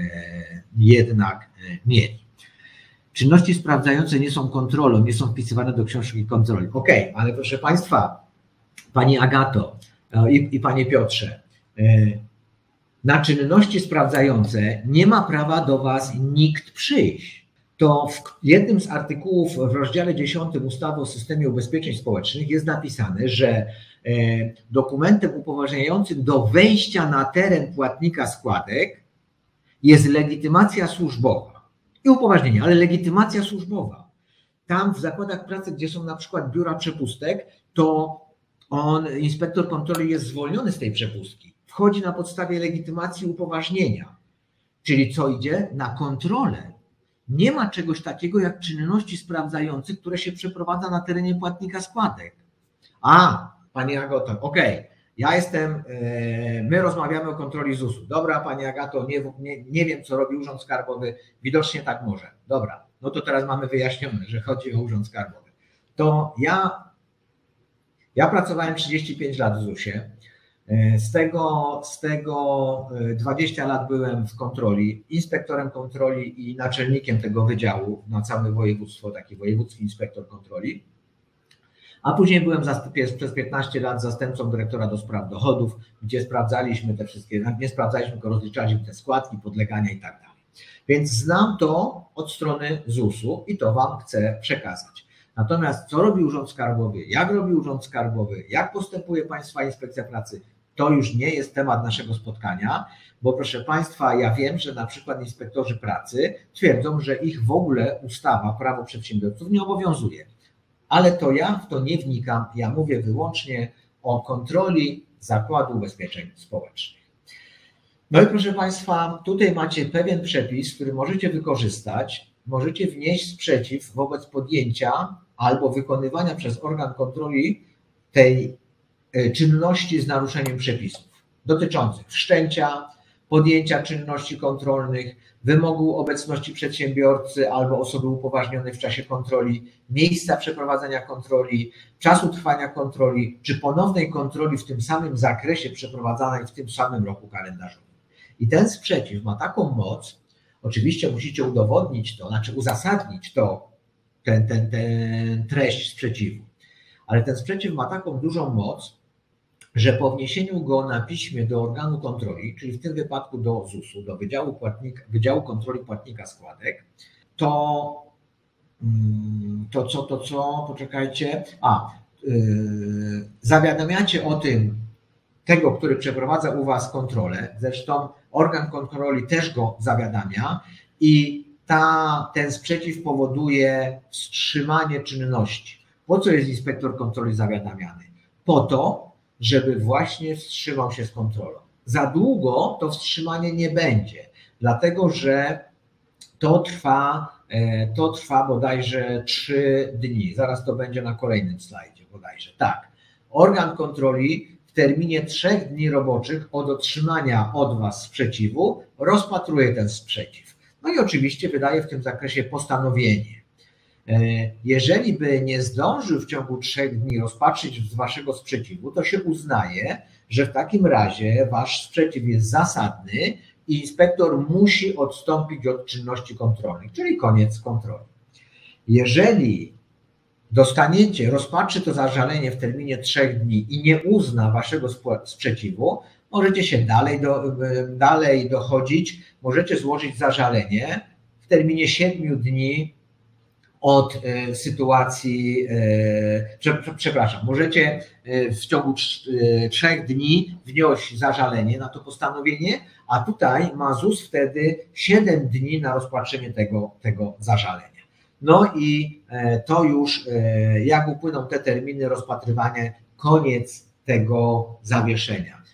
mieli. Czynności sprawdzające nie są kontrolą, nie są wpisywane do książki kontroli. Okej, ale proszę Państwa, Pani Agato i Panie Piotrze, na czynności sprawdzające nie ma prawa do Was nikt przyjść. To w jednym z artykułów w rozdziale 10 ustawy o systemie ubezpieczeń społecznych jest napisane, że dokumentem upoważniającym do wejścia na teren płatnika składek jest legitymacja służbowa i upoważnienie, ale legitymacja służbowa. Tam w zakładach pracy, gdzie są na przykład biura przepustek, to inspektor kontroli jest zwolniony z tej przepustki. Wchodzi na podstawie legitymacji upoważnienia. Czyli co idzie? Na kontrolę. Nie ma czegoś takiego jak czynności sprawdzające, które się przeprowadza na terenie płatnika składek. Pani Agato, okej, my rozmawiamy o kontroli ZUS-u. Dobra, Pani Agato, nie wiem, co robi Urząd Skarbowy, widocznie tak może. Dobra, no to teraz mamy wyjaśnione, że chodzi o Urząd Skarbowy. To ja pracowałem 35 lat w ZUS-ie, z tego 20 lat byłem w kontroli, inspektorem kontroli i naczelnikiem tego wydziału na całe województwo, taki wojewódzki inspektor kontroli. A później byłem przez 15 lat zastępcą dyrektora do spraw dochodów, gdzie sprawdzaliśmy te wszystkie, nie sprawdzaliśmy, tylko rozliczaliśmy te składki, podlegania i tak dalej. Więc znam to od strony ZUS-u i to Wam chcę przekazać. Natomiast co robi Urząd Skarbowy, jak robi Urząd Skarbowy, jak postępuje Państwa Inspekcja Pracy, to już nie jest temat naszego spotkania, bo proszę Państwa, ja wiem, że na przykład inspektorzy pracy twierdzą, że ich w ogóle ustawa, prawo przedsiębiorców nie obowiązuje. Ale to ja w to nie wnikam, ja mówię wyłącznie o kontroli Zakładu Ubezpieczeń Społecznych. No i proszę Państwa, tutaj macie pewien przepis, który możecie wykorzystać, możecie wnieść sprzeciw wobec podjęcia albo wykonywania przez organ kontroli tej czynności z naruszeniem przepisów dotyczących wszczęcia, podjęcia czynności kontrolnych, wymogu obecności przedsiębiorcy albo osoby upoważnionej w czasie kontroli, miejsca przeprowadzenia kontroli, czasu trwania kontroli, czy ponownej kontroli w tym samym zakresie przeprowadzanej w tym samym roku kalendarzowym. I ten sprzeciw ma taką moc, oczywiście musicie udowodnić to, znaczy uzasadnić to, tę treść sprzeciwu, ale ten sprzeciw ma taką dużą moc, że po wniesieniu go na piśmie do organu kontroli, czyli w tym wypadku do ZUS-u, do Wydziału Kontroli Płatnika Składek, zawiadamiacie o tym tego, który przeprowadza u Was kontrolę, zresztą organ kontroli też go zawiadamia i ten sprzeciw powoduje wstrzymanie czynności. Po co jest inspektor kontroli zawiadamiany? Po to, żeby właśnie wstrzymał się z kontrolą. Za długo to wstrzymanie nie będzie, dlatego że to trwa bodajże 3 dni. Zaraz to będzie na kolejnym slajdzie bodajże. Tak. Organ kontroli w terminie 3 dni roboczych od otrzymania od Was sprzeciwu rozpatruje ten sprzeciw. No i oczywiście wydaje w tym zakresie postanowienie. Jeżeli by nie zdążył w ciągu 3 dni rozpatrzyć z Waszego sprzeciwu, to się uznaje, że w takim razie Wasz sprzeciw jest zasadny i inspektor musi odstąpić od czynności kontrolnych, czyli koniec kontroli. Jeżeli rozpatrzy to zażalenie w terminie 3 dni i nie uzna Waszego sprzeciwu, możecie się dalej dochodzić, możecie złożyć zażalenie w terminie 7 dni od sytuacji, możecie w ciągu 3 dni wnieść zażalenie na to postanowienie, a tutaj ma ZUS wtedy 7 dni na rozpatrzenie tego zażalenia. No i to już, jak upłyną te terminy rozpatrywania, koniec tego zawieszenia.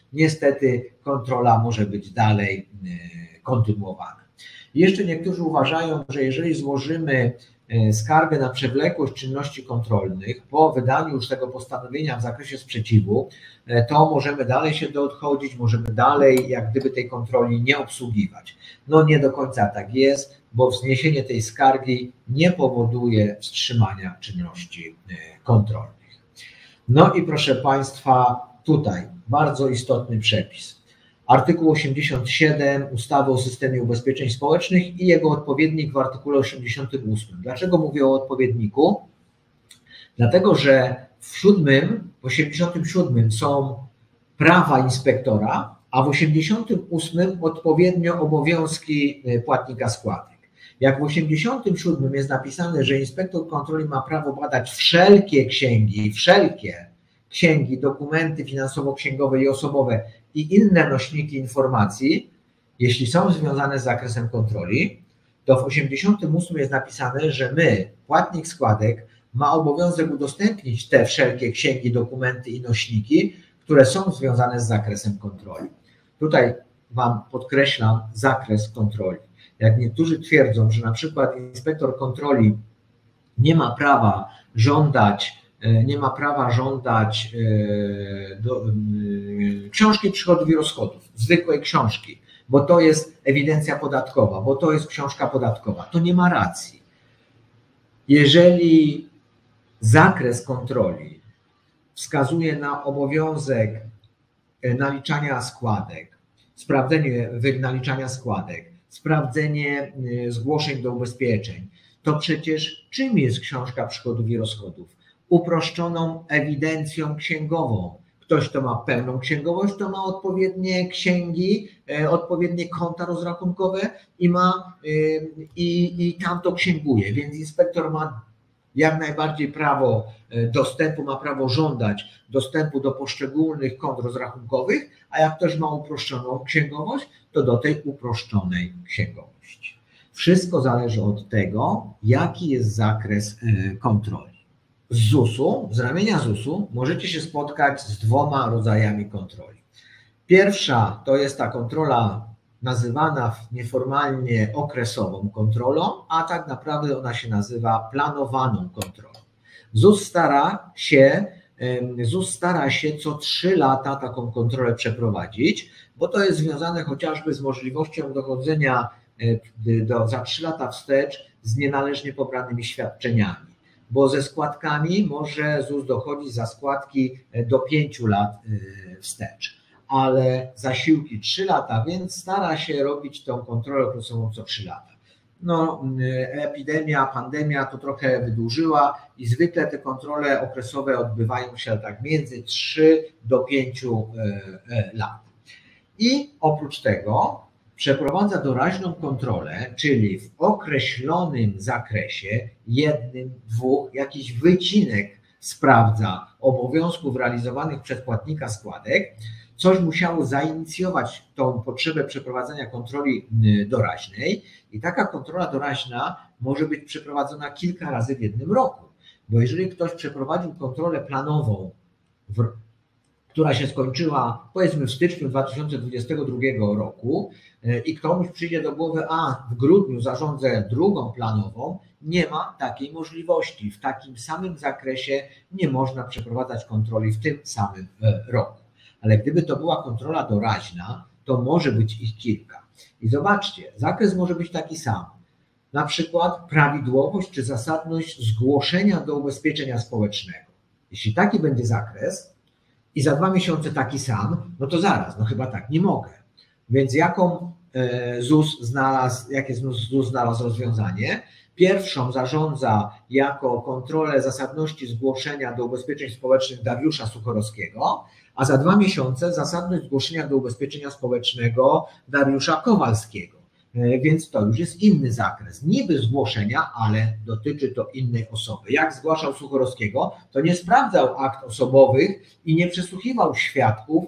niestety kontrola może być dalej kontynuowana. Jeszcze niektórzy uważają, że jeżeli złożymy skargę na przewlekłość czynności kontrolnych po wydaniu już tego postanowienia w zakresie sprzeciwu, to możemy dalej się doodchodzić, możemy dalej jak gdyby tej kontroli nie obsługiwać. No nie do końca tak jest, bo wzniesienie tej skargi nie powoduje wstrzymania czynności kontrolnych. No i proszę Państwa, tutaj bardzo istotny przepis. Artykuł 87 ustawy o systemie ubezpieczeń społecznych i jego odpowiednik w artykule 88. Dlaczego mówię o odpowiedniku? Dlatego, że w 87 są prawa inspektora, a w 88 odpowiednio obowiązki płatnika składek. Jak w 87 jest napisane, że inspektor kontroli ma prawo badać wszelkie księgi, dokumenty finansowo-księgowe i osobowe i inne nośniki informacji, jeśli są związane z zakresem kontroli, to w 88 jest napisane, że płatnik składek, ma obowiązek udostępnić te wszelkie księgi, dokumenty i nośniki, które są związane z zakresem kontroli. Tutaj Wam podkreślam zakres kontroli. Jak niektórzy twierdzą, że na przykład inspektor kontroli nie ma prawa żądać książki przychodów i rozchodów, zwykłej książki, bo to jest ewidencja podatkowa, bo to jest książka podatkowa. To nie ma racji. Jeżeli zakres kontroli wskazuje na obowiązek naliczania składek, sprawdzenie naliczania składek, sprawdzenie zgłoszeń do ubezpieczeń, to przecież czym jest książka przychodów i rozchodów? Uproszczoną ewidencją księgową. Ktoś, kto ma pełną księgowość, to ma odpowiednie księgi, odpowiednie konta rozrachunkowe i tam to księguje. Więc inspektor ma jak najbardziej prawo dostępu, ma prawo żądać dostępu do poszczególnych kont rozrachunkowych, a jak ktoś ma uproszczoną księgowość, to do tej uproszczonej księgowości. Wszystko zależy od tego, jaki jest zakres kontroli. Z ramienia ZUS-u możecie się spotkać z dwoma rodzajami kontroli. Pierwsza to jest ta kontrola nazywana nieformalnie okresową kontrolą, a tak naprawdę ona się nazywa planowaną kontrolą. ZUS stara się co 3 lata taką kontrolę przeprowadzić, bo to jest związane chociażby z możliwością dochodzenia za 3 lata wstecz z nienależnie pobranymi świadczeniami. Bo ze składkami może ZUS dochodzić za składki do 5 lat wstecz, ale zasiłki 3 lata, więc stara się robić tą kontrolę okresową co 3 lata. No, epidemia, pandemia to trochę wydłużyła i zwykle te kontrole okresowe odbywają się tak między 3 do 5 lat. I oprócz tego przeprowadza doraźną kontrolę, czyli w określonym zakresie, 1, 2, jakiś wycinek sprawdza obowiązków realizowanych przez płatnika składek. Coś musiało zainicjować tą potrzebę przeprowadzenia kontroli doraźnej i taka kontrola doraźna może być przeprowadzona kilka razy w jednym roku. Bo jeżeli ktoś przeprowadził kontrolę planową, która się skończyła powiedzmy w styczniu 2022 roku i komuś przyjdzie do głowy, w grudniu zarządzę drugą planową, nie ma takiej możliwości. W takim samym zakresie nie można przeprowadzać kontroli w tym samym roku. Ale gdyby to była kontrola doraźna, to może być ich kilka. I zobaczcie, zakres może być taki sam. Na przykład prawidłowość czy zasadność zgłoszenia do ubezpieczenia społecznego. Jeśli taki będzie zakres i za 2 miesiące taki sam, no to zaraz, chyba tak nie mogę. Więc jakie ZUS znalazł rozwiązanie? Pierwszą zarządza jako kontrolę zasadności zgłoszenia do ubezpieczeń społecznych Dariusza Suchorowskiego, a za 2 miesiące zasadność zgłoszenia do ubezpieczenia społecznego Dariusza Kowalskiego. Więc to już jest inny zakres. Niby zgłoszenia, ale dotyczy to innej osoby. Jak zgłaszał Suchorowskiego, to nie sprawdzał akt osobowych i nie przesłuchiwał świadków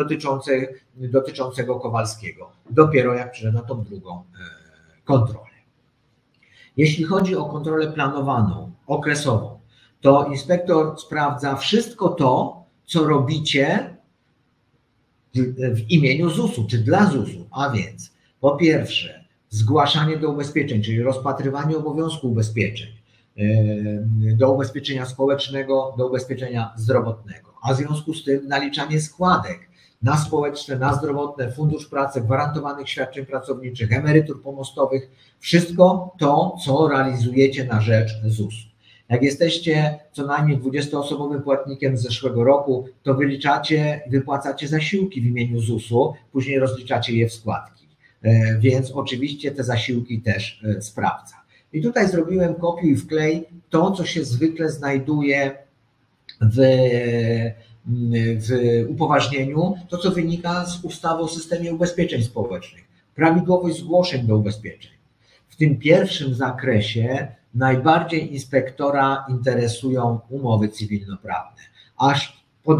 dotyczącego Kowalskiego. Dopiero jak przyszedł na tą drugą kontrolę. Jeśli chodzi o kontrolę planowaną, okresową, to inspektor sprawdza wszystko to, co robicie w imieniu ZUS-u czy dla ZUS-u, a więc po pierwsze zgłaszanie do ubezpieczeń, czyli rozpatrywanie obowiązku ubezpieczeń, do ubezpieczenia społecznego, do ubezpieczenia zdrowotnego, a w związku z tym naliczanie składek na społeczne, na zdrowotne, fundusz pracy, gwarantowanych świadczeń pracowniczych, emerytur pomostowych, wszystko to, co realizujecie na rzecz ZUS-u. Jak jesteście co najmniej 20-osobowym płatnikiem z zeszłego roku, to wypłacacie zasiłki w imieniu ZUS-u, później rozliczacie je w składki, więc oczywiście te zasiłki też sprawdza. I tutaj zrobiłem kopiuj i wklej to, co się zwykle znajduje w upoważnieniu, to co wynika z ustawy o systemie ubezpieczeń społecznych, prawidłowość zgłoszeń do ubezpieczeń. W tym pierwszym zakresie najbardziej inspektora interesują umowy cywilnoprawne, aż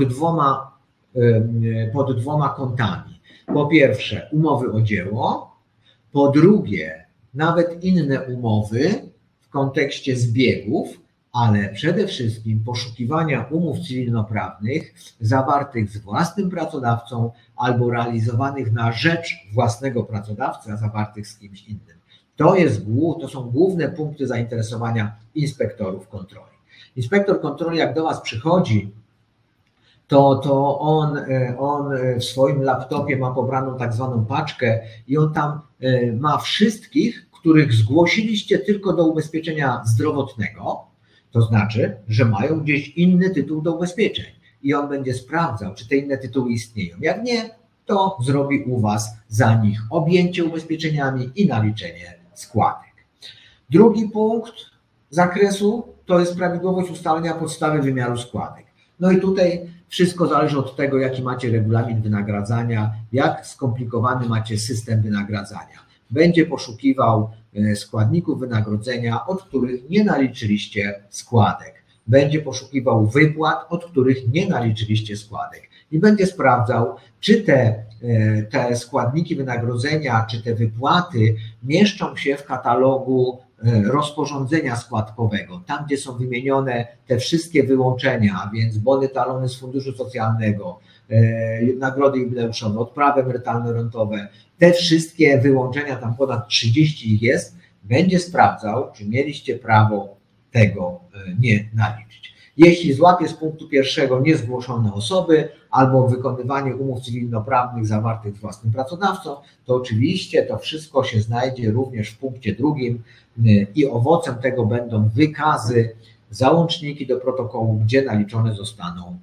pod dwoma kątami. Po pierwsze umowy o dzieło, po drugie nawet inne umowy w kontekście zbiegów, ale przede wszystkim poszukiwania umów cywilnoprawnych zawartych z własnym pracodawcą albo realizowanych na rzecz własnego pracodawcy, a zawartych z kimś innym. To są główne punkty zainteresowania inspektorów kontroli. Inspektor kontroli, jak do Was przychodzi, to on w swoim laptopie ma pobraną tak zwaną paczkę i on tam ma wszystkich, których zgłosiliście tylko do ubezpieczenia zdrowotnego, to znaczy, że mają gdzieś inny tytuł do ubezpieczeń i on będzie sprawdzał, czy te inne tytuły istnieją. Jak nie, to zrobi u Was za nich objęcie ubezpieczeniami i naliczenie składek. Drugi punkt zakresu to jest prawidłowość ustalenia podstawy wymiaru składek. No i tutaj wszystko zależy od tego, jaki macie regulamin wynagradzania, jak skomplikowany macie system wynagradzania. Będzie poszukiwał składników wynagrodzenia, od których nie naliczyliście składek. Będzie poszukiwał wypłat, od których nie naliczyliście składek. I będzie sprawdzał, czy te składniki wynagrodzenia, czy te wypłaty mieszczą się w katalogu rozporządzenia składkowego, tam gdzie są wymienione te wszystkie wyłączenia, a więc bony, talony z funduszu socjalnego, nagrody jubileuszowe, odprawy emerytalno-rentowe, te wszystkie wyłączenia, tam ponad 30 ich jest, będzie sprawdzał, czy mieliście prawo tego nie naliczyć. Jeśli złapie z punktu pierwszego niezgłoszone osoby albo wykonywanie umów cywilnoprawnych zawartych z własnym pracodawcą, to oczywiście to wszystko się znajdzie również w punkcie drugim i owocem tego będą wykazy, załączniki do protokołu, gdzie naliczone zostaną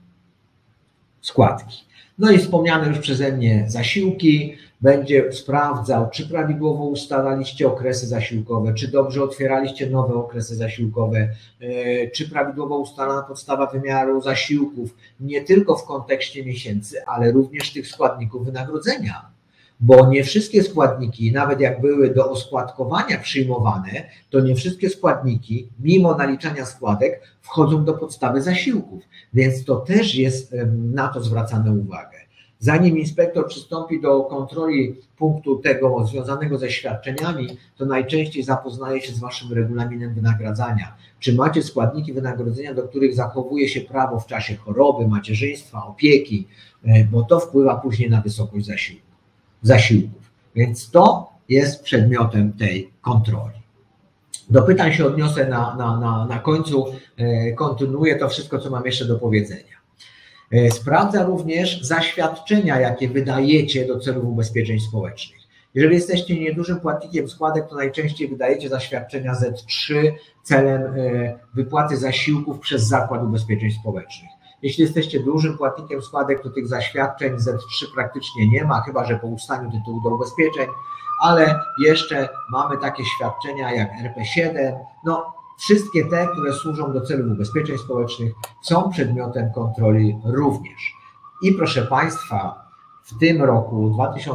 składki. No i wspomniane już przeze mnie zasiłki, będzie sprawdzał, czy prawidłowo ustalaliście okresy zasiłkowe, czy dobrze otwieraliście nowe okresy zasiłkowe, czy prawidłowo ustalana podstawa wymiaru zasiłków, nie tylko w kontekście miesięcy, ale również tych składników wynagrodzenia. Bo nie wszystkie składniki, nawet jak były do oskładkowania przyjmowane, to nie wszystkie składniki, mimo naliczania składek, wchodzą do podstawy zasiłków. Więc to też jest na to zwracane uwagę. Zanim inspektor przystąpi do kontroli punktu tego związanego ze świadczeniami, to najczęściej zapoznaje się z Waszym regulaminem wynagradzania. Czy macie składniki wynagrodzenia, do których zachowuje się prawo w czasie choroby, macierzyństwa, opieki, bo to wpływa później na wysokość zasiłków. Więc to jest przedmiotem tej kontroli. Do pytań się odniosę na końcu, kontynuuję to wszystko, co mam jeszcze do powiedzenia. Sprawdza również zaświadczenia, jakie wydajecie do celów ubezpieczeń społecznych. Jeżeli jesteście niedużym płatnikiem składek, to najczęściej wydajecie zaświadczenia Z3 celem wypłaty zasiłków przez Zakład Ubezpieczeń Społecznych. Jeśli jesteście dużym płatnikiem składek, to tych zaświadczeń Z3 praktycznie nie ma, chyba że po ustaniu tytułu do ubezpieczeń, ale jeszcze mamy takie świadczenia jak RP7, wszystkie te, które służą do celów ubezpieczeń społecznych, są przedmiotem kontroli również. I proszę Państwa, w tym roku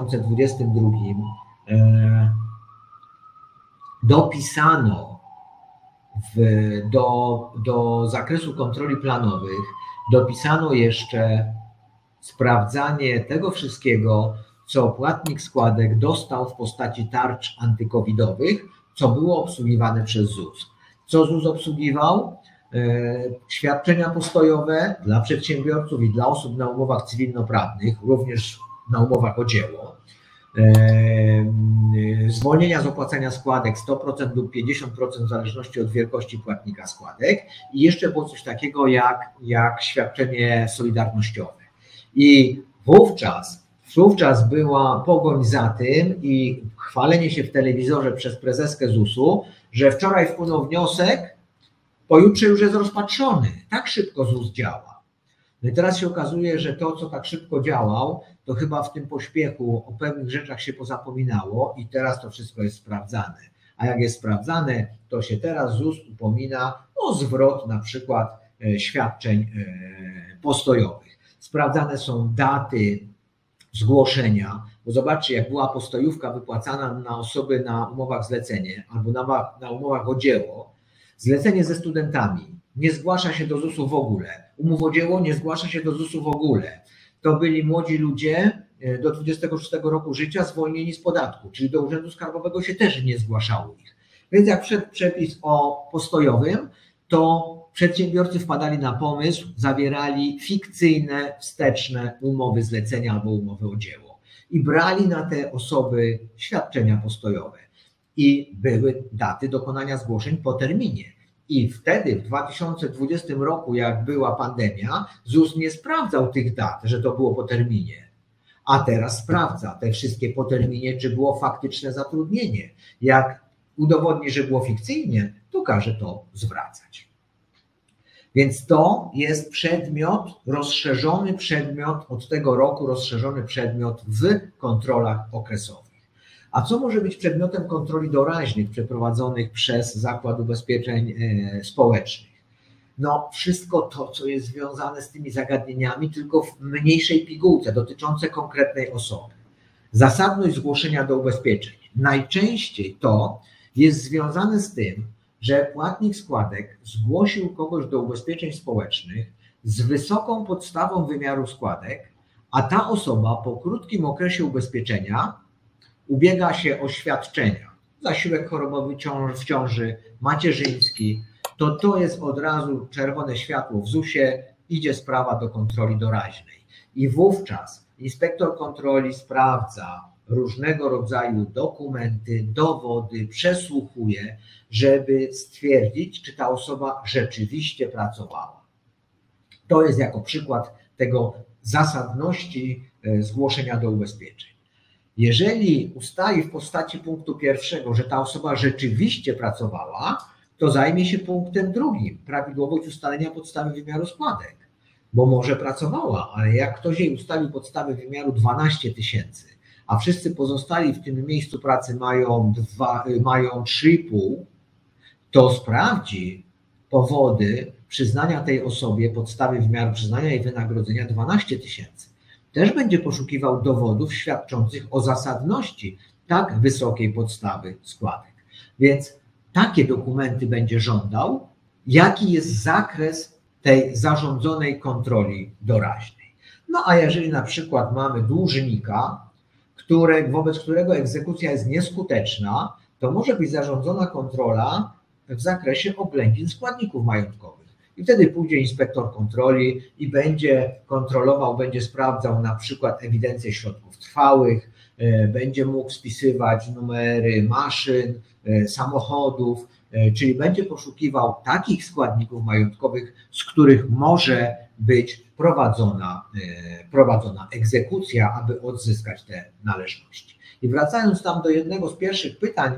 2022 dopisano do zakresu kontroli planowych, dopisano jeszcze sprawdzanie tego wszystkiego, co płatnik składek dostał w postaci tarcz antykowidowych, co było obsługiwane przez ZUS. Co ZUS obsługiwał? Świadczenia postojowe dla przedsiębiorców i dla osób na umowach cywilnoprawnych, również na umowach o dzieło, zwolnienia z opłacania składek 100% lub 50% w zależności od wielkości płatnika składek i jeszcze było coś takiego jak świadczenie solidarnościowe. I wówczas była pogoń za tym i chwalenie się w telewizorze przez prezeskę ZUS-u, że wczoraj wpłynął wniosek, pojutrze już jest rozpatrzony. Tak szybko ZUS działa. No i teraz się okazuje, że to, co tak szybko działał, to chyba w tym pośpiechu o pewnych rzeczach się pozapominało i teraz to wszystko jest sprawdzane. A jak jest sprawdzane, to się teraz ZUS upomina o zwrot na przykład świadczeń postojowych. Sprawdzane są daty zgłoszenia, bo zobaczcie, jak była postojówka wypłacana na osoby na umowach zlecenie albo na umowach o dzieło, zlecenie ze studentami nie zgłasza się do ZUS-u w ogóle, umów o dzieło nie zgłasza się do ZUS-u w ogóle. To byli młodzi ludzie do 26 roku życia zwolnieni z podatku, czyli do Urzędu Skarbowego się też nie zgłaszało ich. Więc jak wszedł przepis o postojowym, to przedsiębiorcy wpadali na pomysł, zawierali fikcyjne, wsteczne umowy zlecenia albo umowy o dzieło i brali na te osoby świadczenia postojowe. I były daty dokonania zgłoszeń po terminie. I wtedy w 2020 roku, jak była pandemia, ZUS nie sprawdzał tych dat, że to było po terminie. A teraz sprawdza te wszystkie po terminie, czy było faktyczne zatrudnienie. Jak udowodni, że było fikcyjnie, to każe to zwracać. Więc to jest rozszerzony przedmiot od tego roku, rozszerzony przedmiot w kontrolach okresowych. A co może być przedmiotem kontroli doraźnych przeprowadzonych przez Zakład Ubezpieczeń Społecznych? No wszystko to, co jest związane z tymi zagadnieniami, tylko w mniejszej pigułce, dotyczące konkretnej osoby. Zasadność zgłoszenia do ubezpieczeń. Najczęściej to jest związane z tym, że płatnik składek zgłosił kogoś do ubezpieczeń społecznych z wysoką podstawą wymiaru składek, a ta osoba po krótkim okresie ubezpieczenia ubiega się o świadczenia, zasiłek chorobowy w ciąży, macierzyński, to jest od razu czerwone światło w ZUS-ie, idzie sprawa do kontroli doraźnej. I wówczas inspektor kontroli sprawdza różnego rodzaju dokumenty, dowody, przesłuchuje, żeby stwierdzić, czy ta osoba rzeczywiście pracowała. To jest jako przykład tego zasadności zgłoszenia do ubezpieczeń. Jeżeli ustali w postaci punktu pierwszego, że ta osoba rzeczywiście pracowała, to zajmie się punktem drugim, prawidłowość ustalenia podstawy wymiaru składek, bo może pracowała, ale jak ktoś jej ustalił podstawę wymiaru 12 000, a wszyscy pozostali w tym miejscu pracy mają 3,5, to sprawdzi powody przyznania tej osobie podstawy wymiaru przyznania jej wynagrodzenia 12 000. Też będzie poszukiwał dowodów świadczących o zasadności tak wysokiej podstawy składek. Więc takie dokumenty będzie żądał, jaki jest zakres tej zarządzonej kontroli doraźnej. No a jeżeli na przykład mamy dłużnika, wobec którego egzekucja jest nieskuteczna, to może być zarządzona kontrola w zakresie oględzin składników majątkowych. I wtedy pójdzie inspektor kontroli i będzie kontrolował, będzie sprawdzał na przykład ewidencję środków trwałych, będzie mógł spisywać numery maszyn, samochodów, czyli będzie poszukiwał takich składników majątkowych, z których może być prowadzona egzekucja, aby odzyskać te należności. I wracając tam do jednego z pierwszych pytań,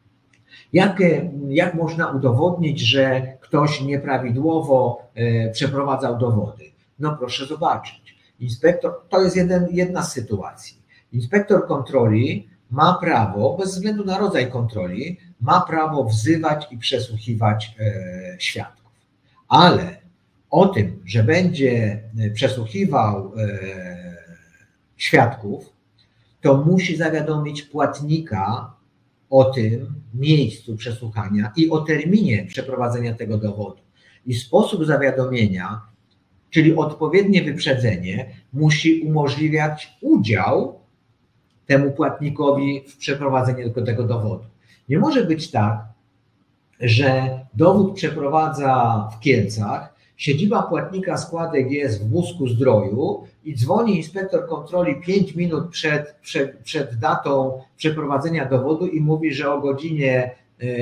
jak można udowodnić, że ktoś nieprawidłowo przeprowadzał dowody? No proszę zobaczyć. Inspektor, to jest jedna z sytuacji. Inspektor kontroli ma prawo, bez względu na rodzaj kontroli, ma prawo wzywać i przesłuchiwać świadków. Ale o tym, że będzie przesłuchiwał świadków, to musi zawiadomić płatnika o tym miejscu przesłuchania i o terminie przeprowadzenia tego dowodu. I sposób zawiadomienia, czyli odpowiednie wyprzedzenie, musi umożliwiać udział temu płatnikowi w przeprowadzeniu tego dowodu. Nie może być tak, że dowód przeprowadza w Kielcach, Siedziba płatnika składek jest w Busku-Zdroju i dzwoni inspektor kontroli 5 minut przed datą przeprowadzenia dowodu i mówi, że o godzinie,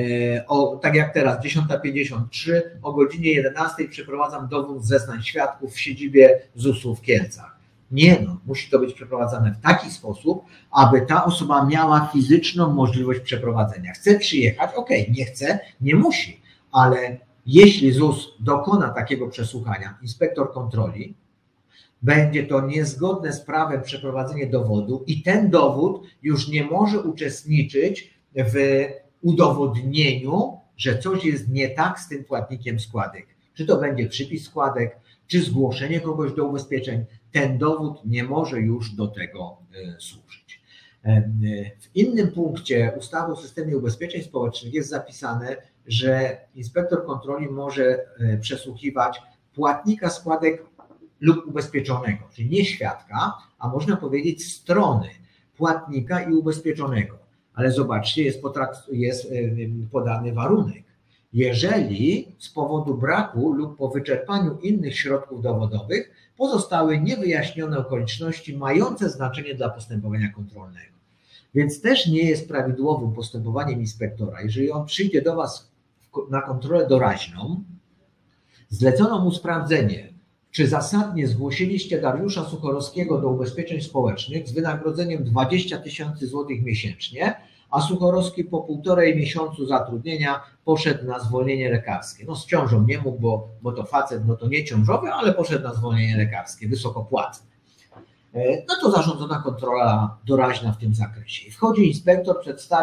tak jak teraz, 10:53, o godzinie 11 przeprowadzam dowód zeznań świadków w siedzibie ZUS-u w Kielcach. Nie, no, musi to być przeprowadzane w taki sposób, aby ta osoba miała fizyczną możliwość przeprowadzenia. Chce przyjechać, okej, nie chce, nie musi, ale jeśli ZUS dokona takiego przesłuchania, inspektor kontroli, będzie to niezgodne z prawem przeprowadzenie dowodu i ten dowód już nie może uczestniczyć w udowodnieniu, że coś jest nie tak z tym płatnikiem składek. Czy to będzie przypis składek, czy zgłoszenie kogoś do ubezpieczeń, ten dowód nie może już do tego służyć. W innym punkcie ustawy o systemie ubezpieczeń społecznych jest zapisane, że inspektor kontroli może przesłuchiwać płatnika składek lub ubezpieczonego, czyli nie świadka, a można powiedzieć strony płatnika i ubezpieczonego. Ale zobaczcie, jest podany warunek. Jeżeli z powodu braku lub po wyczerpaniu innych środków dowodowych pozostały niewyjaśnione okoliczności mające znaczenie dla postępowania kontrolnego. Więc też nie jest prawidłowym postępowaniem inspektora, jeżeli on przyjdzie do Was na kontrolę doraźną, zlecono mu sprawdzenie, czy zasadnie zgłosiliście Dariusza Suchorowskiego do ubezpieczeń społecznych z wynagrodzeniem 20 000 złotych miesięcznie, a Suchorowski po 1,5 miesiącu zatrudnienia poszedł na zwolnienie lekarskie. No z ciążą nie mógł, bo to facet, no to nie ciążowy, ale poszedł na zwolnienie lekarskie, wysoko płatne. No to zarządzona kontrola doraźna w tym zakresie. Wchodzi inspektor,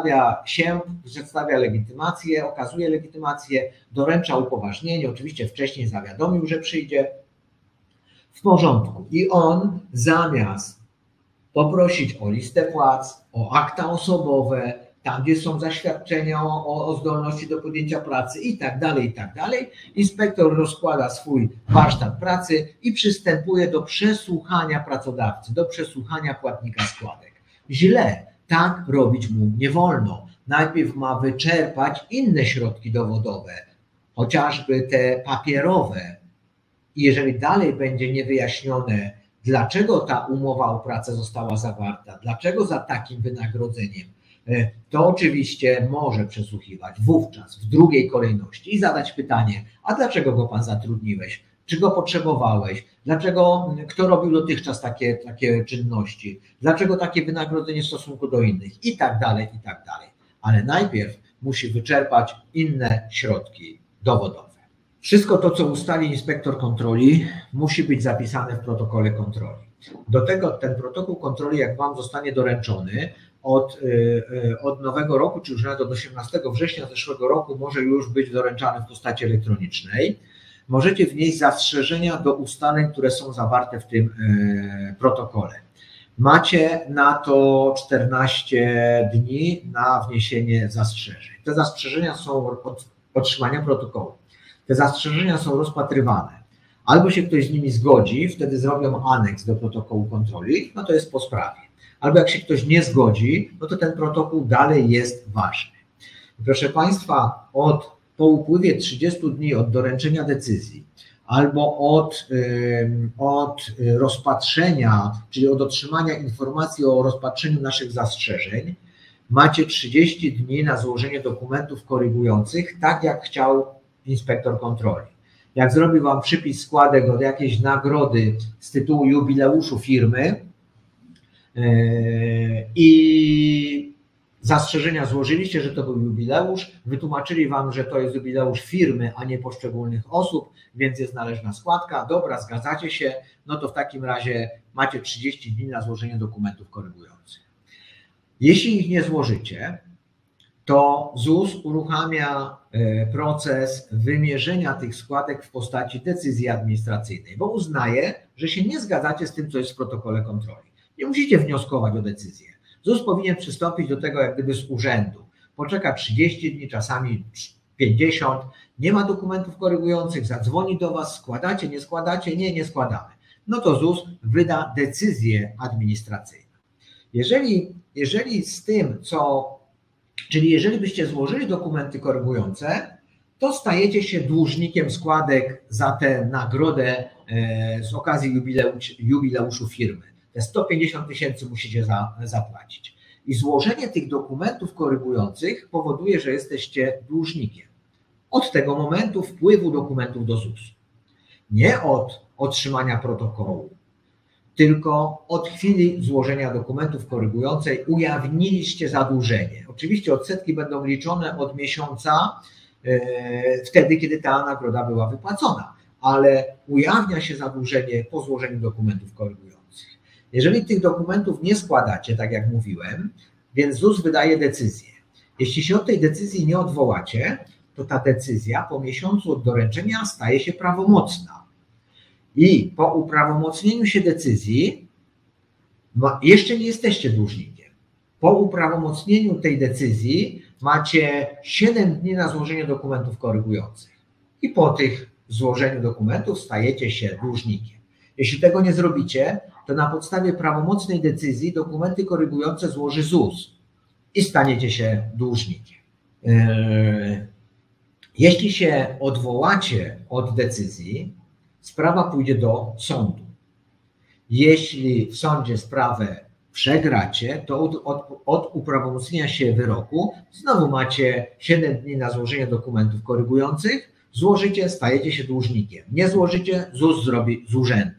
przedstawia legitymację, okazuje legitymację, doręcza upoważnienie, oczywiście wcześniej zawiadomił, że przyjdzie. W porządku. I on zamiast poprosić o listę płac, o akta osobowe, tam gdzie są zaświadczenia o zdolności do podjęcia pracy i tak dalej, inspektor rozkłada swój warsztat pracy i przystępuje do przesłuchania pracodawcy, do przesłuchania płatnika składek. Źle, tak robić mu nie wolno. Najpierw ma wyczerpać inne środki dowodowe, chociażby te papierowe. I jeżeli dalej będzie niewyjaśnione, dlaczego ta umowa o pracę została zawarta, dlaczego za takim wynagrodzeniem, to oczywiście może przesłuchiwać wówczas w drugiej kolejności i zadać pytanie, a dlaczego go Pan zatrudniłeś, czy go potrzebowałeś, dlaczego, kto robił dotychczas takie czynności, dlaczego takie wynagrodzenie w stosunku do innych i tak dalej. Ale najpierw musi wyczerpać inne środki dowodowe. Wszystko to, co ustali inspektor kontroli, musi być zapisane w protokole kontroli. Do tego ten protokół kontroli, jak Wam zostanie doręczony, od nowego roku, czy już nawet od 18 września zeszłego roku może już być doręczany w postaci elektronicznej. Możecie wnieść zastrzeżenia do ustaleń, które są zawarte w tym protokole. Macie na to 14 dni na wniesienie zastrzeżeń. Te zastrzeżenia są od otrzymania protokołu. Te zastrzeżenia są rozpatrywane. Albo się ktoś z nimi zgodzi, wtedy zrobią aneks do protokołu kontroli, no to jest po sprawie. Albo jak się ktoś nie zgodzi, no to ten protokół dalej jest ważny. Proszę Państwa, po upływie 30 dni od doręczenia decyzji albo od rozpatrzenia, czyli od otrzymania informacji o rozpatrzeniu naszych zastrzeżeń, macie 30 dni na złożenie dokumentów korygujących, tak jak chciał inspektor kontroli. Jak zrobił Wam przypis składek od jakiejś nagrody z tytułu jubileuszu firmy i zastrzeżenia złożyliście, że to był jubileusz, wytłumaczyli Wam, że to jest jubileusz firmy, a nie poszczególnych osób, więc jest należna składka. Dobra, zgadzacie się, no to w takim razie macie 30 dni na złożenie dokumentów korygujących. Jeśli ich nie złożycie, to ZUS uruchamia proces wymierzenia tych składek w postaci decyzji administracyjnej, bo uznaje, że się nie zgadzacie z tym, co jest w protokole kontroli. Nie musicie wnioskować o decyzję. ZUS powinien przystąpić do tego jak gdyby z urzędu. Poczeka 30 dni, czasami 50, nie ma dokumentów korygujących, zadzwoni do Was, składacie, nie składacie, nie składamy. No to ZUS wyda decyzję administracyjną. Jeżeli z tym, czyli jeżeli byście złożyli dokumenty korygujące, to stajecie się dłużnikiem składek za tę nagrodę z okazji jubileuszu firmy. Te 150 000 musicie zapłacić. I złożenie tych dokumentów korygujących powoduje, że jesteście dłużnikiem. Od tego momentu wpływu dokumentów do ZUS. Nie od otrzymania protokołu, tylko od chwili złożenia dokumentów korygującej ujawniliście zadłużenie. Oczywiście odsetki będą liczone od miesiąca, wtedy, kiedy ta nagroda była wypłacona, ale ujawnia się zadłużenie po złożeniu dokumentów korygujących. Jeżeli tych dokumentów nie składacie, tak jak mówiłem, więc ZUS wydaje decyzję. Jeśli się od tej decyzji nie odwołacie, to ta decyzja po miesiącu od doręczenia staje się prawomocna. I po uprawomocnieniu się decyzji jeszcze nie jesteście dłużnikiem. Po uprawomocnieniu tej decyzji macie 7 dni na złożenie dokumentów korygujących. I po tych złożeniu dokumentów stajecie się dłużnikiem. Jeśli tego nie zrobicie, to na podstawie prawomocnej decyzji dokumenty korygujące złoży ZUS i staniecie się dłużnikiem. Jeśli się odwołacie od decyzji, sprawa pójdzie do sądu. Jeśli w sądzie sprawę przegracie, to od uprawomocnienia się wyroku znowu macie 7 dni na złożenie dokumentów korygujących, złożycie, stajecie się dłużnikiem. Nie złożycie, ZUS zrobi z urzędu.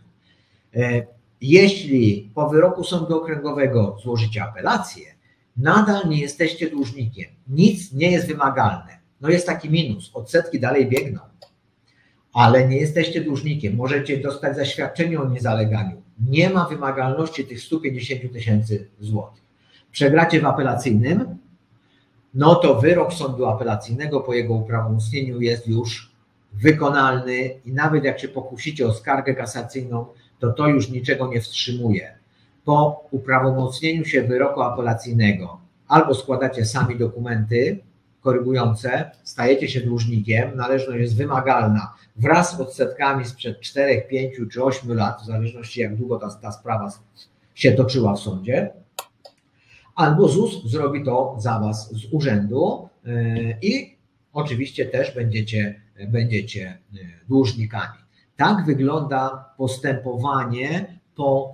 Jeśli po wyroku sądu okręgowego złożycie apelację, nadal nie jesteście dłużnikiem. Nic nie jest wymagalne. No jest taki minus, odsetki dalej biegną, ale nie jesteście dłużnikiem. Możecie dostać zaświadczenie o niezaleganiu. Nie ma wymagalności tych 150 000 złotych. Przegracie w apelacyjnym, no to wyrok sądu apelacyjnego po jego uprawomocnieniu jest już wykonalny i nawet jak się pokusicie o skargę kasacyjną, to już niczego nie wstrzymuje. Po uprawomocnieniu się wyroku apelacyjnego albo składacie sami dokumenty korygujące, stajecie się dłużnikiem, należność jest wymagalna wraz z odsetkami sprzed 4, 5 czy 8 lat, w zależności jak długo ta sprawa się toczyła w sądzie, albo ZUS zrobi to za was z urzędu i oczywiście też będziecie dłużnikami. Tak wygląda postępowanie po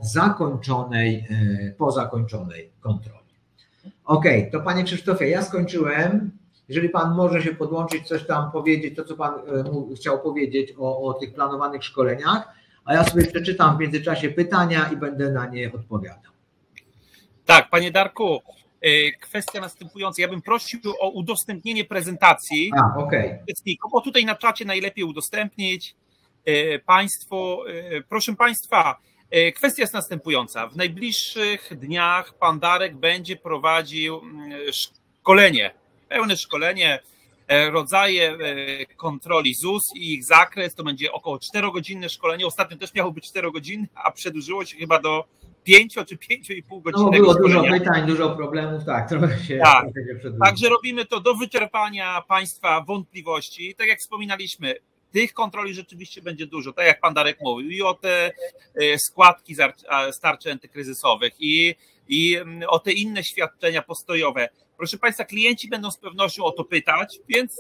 zakończonej kontroli. Ok, to panie Krzysztofie, ja skończyłem. Jeżeli pan może się podłączyć, coś tam powiedzieć, to co pan chciał powiedzieć o tych planowanych szkoleniach, a ja sobie przeczytam w międzyczasie pytania i będę na nie odpowiadał. Tak, panie Darku, kwestia następująca. Ja bym prosił o udostępnienie prezentacji. Bo tutaj na czacie najlepiej udostępnić państwu. Proszę państwa, kwestia jest następująca. W najbliższych dniach pan Darek będzie prowadził szkolenie, pełne szkolenie, rodzaje kontroli ZUS i ich zakres. To będzie około 4-godzinne szkolenie. Ostatnio też miało być 4 godziny, a przedłużyło się chyba do 5 czy 5,5 godziny. No było dużo pytań, dużo problemów, tak, trochę się przedłużyło. Także robimy to do wyczerpania państwa wątpliwości. Tak jak wspominaliśmy, tych kontroli rzeczywiście będzie dużo, tak jak pan Darek mówił, i o te składki z tarczy antykryzysowych, i o te inne świadczenia postojowe. Proszę państwa, klienci będą z pewnością o to pytać, więc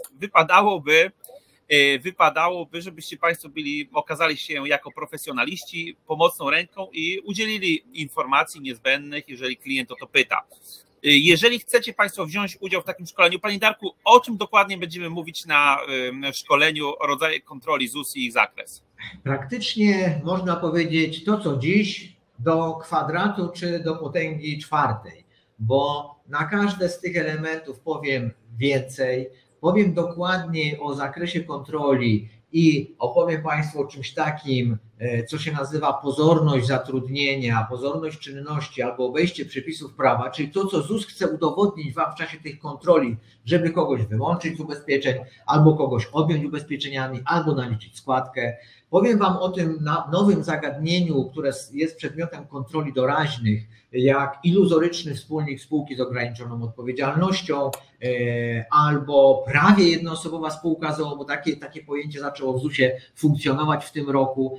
wypadałoby, żebyście państwo okazali się jako profesjonaliści pomocną ręką i udzielili informacji niezbędnych, jeżeli klient o to pyta. Jeżeli chcecie państwo wziąć udział w takim szkoleniu, panie Darku, o czym dokładnie będziemy mówić na szkoleniu o rodzaje kontroli ZUS i ich zakres? Praktycznie można powiedzieć to, co dziś, do kwadratu czy do potęgi 4, bo na każde z tych elementów powiem więcej, powiem dokładniej o zakresie kontroli i opowiem państwu o czymś takim, co się nazywa pozorność zatrudnienia, pozorność czynności albo obejście przepisów prawa, czyli to, co ZUS chce udowodnić wam w czasie tych kontroli, żeby kogoś wyłączyć z ubezpieczeń, albo kogoś objąć ubezpieczeniami, albo naliczyć składkę. Powiem wam o tym nowym zagadnieniu, które jest przedmiotem kontroli doraźnych, jak iluzoryczny wspólnik spółki z ograniczoną odpowiedzialnością, albo prawie jednoosobowa spółka z o.o., bo takie pojęcie zaczęło w ZUS-ie funkcjonować w tym roku.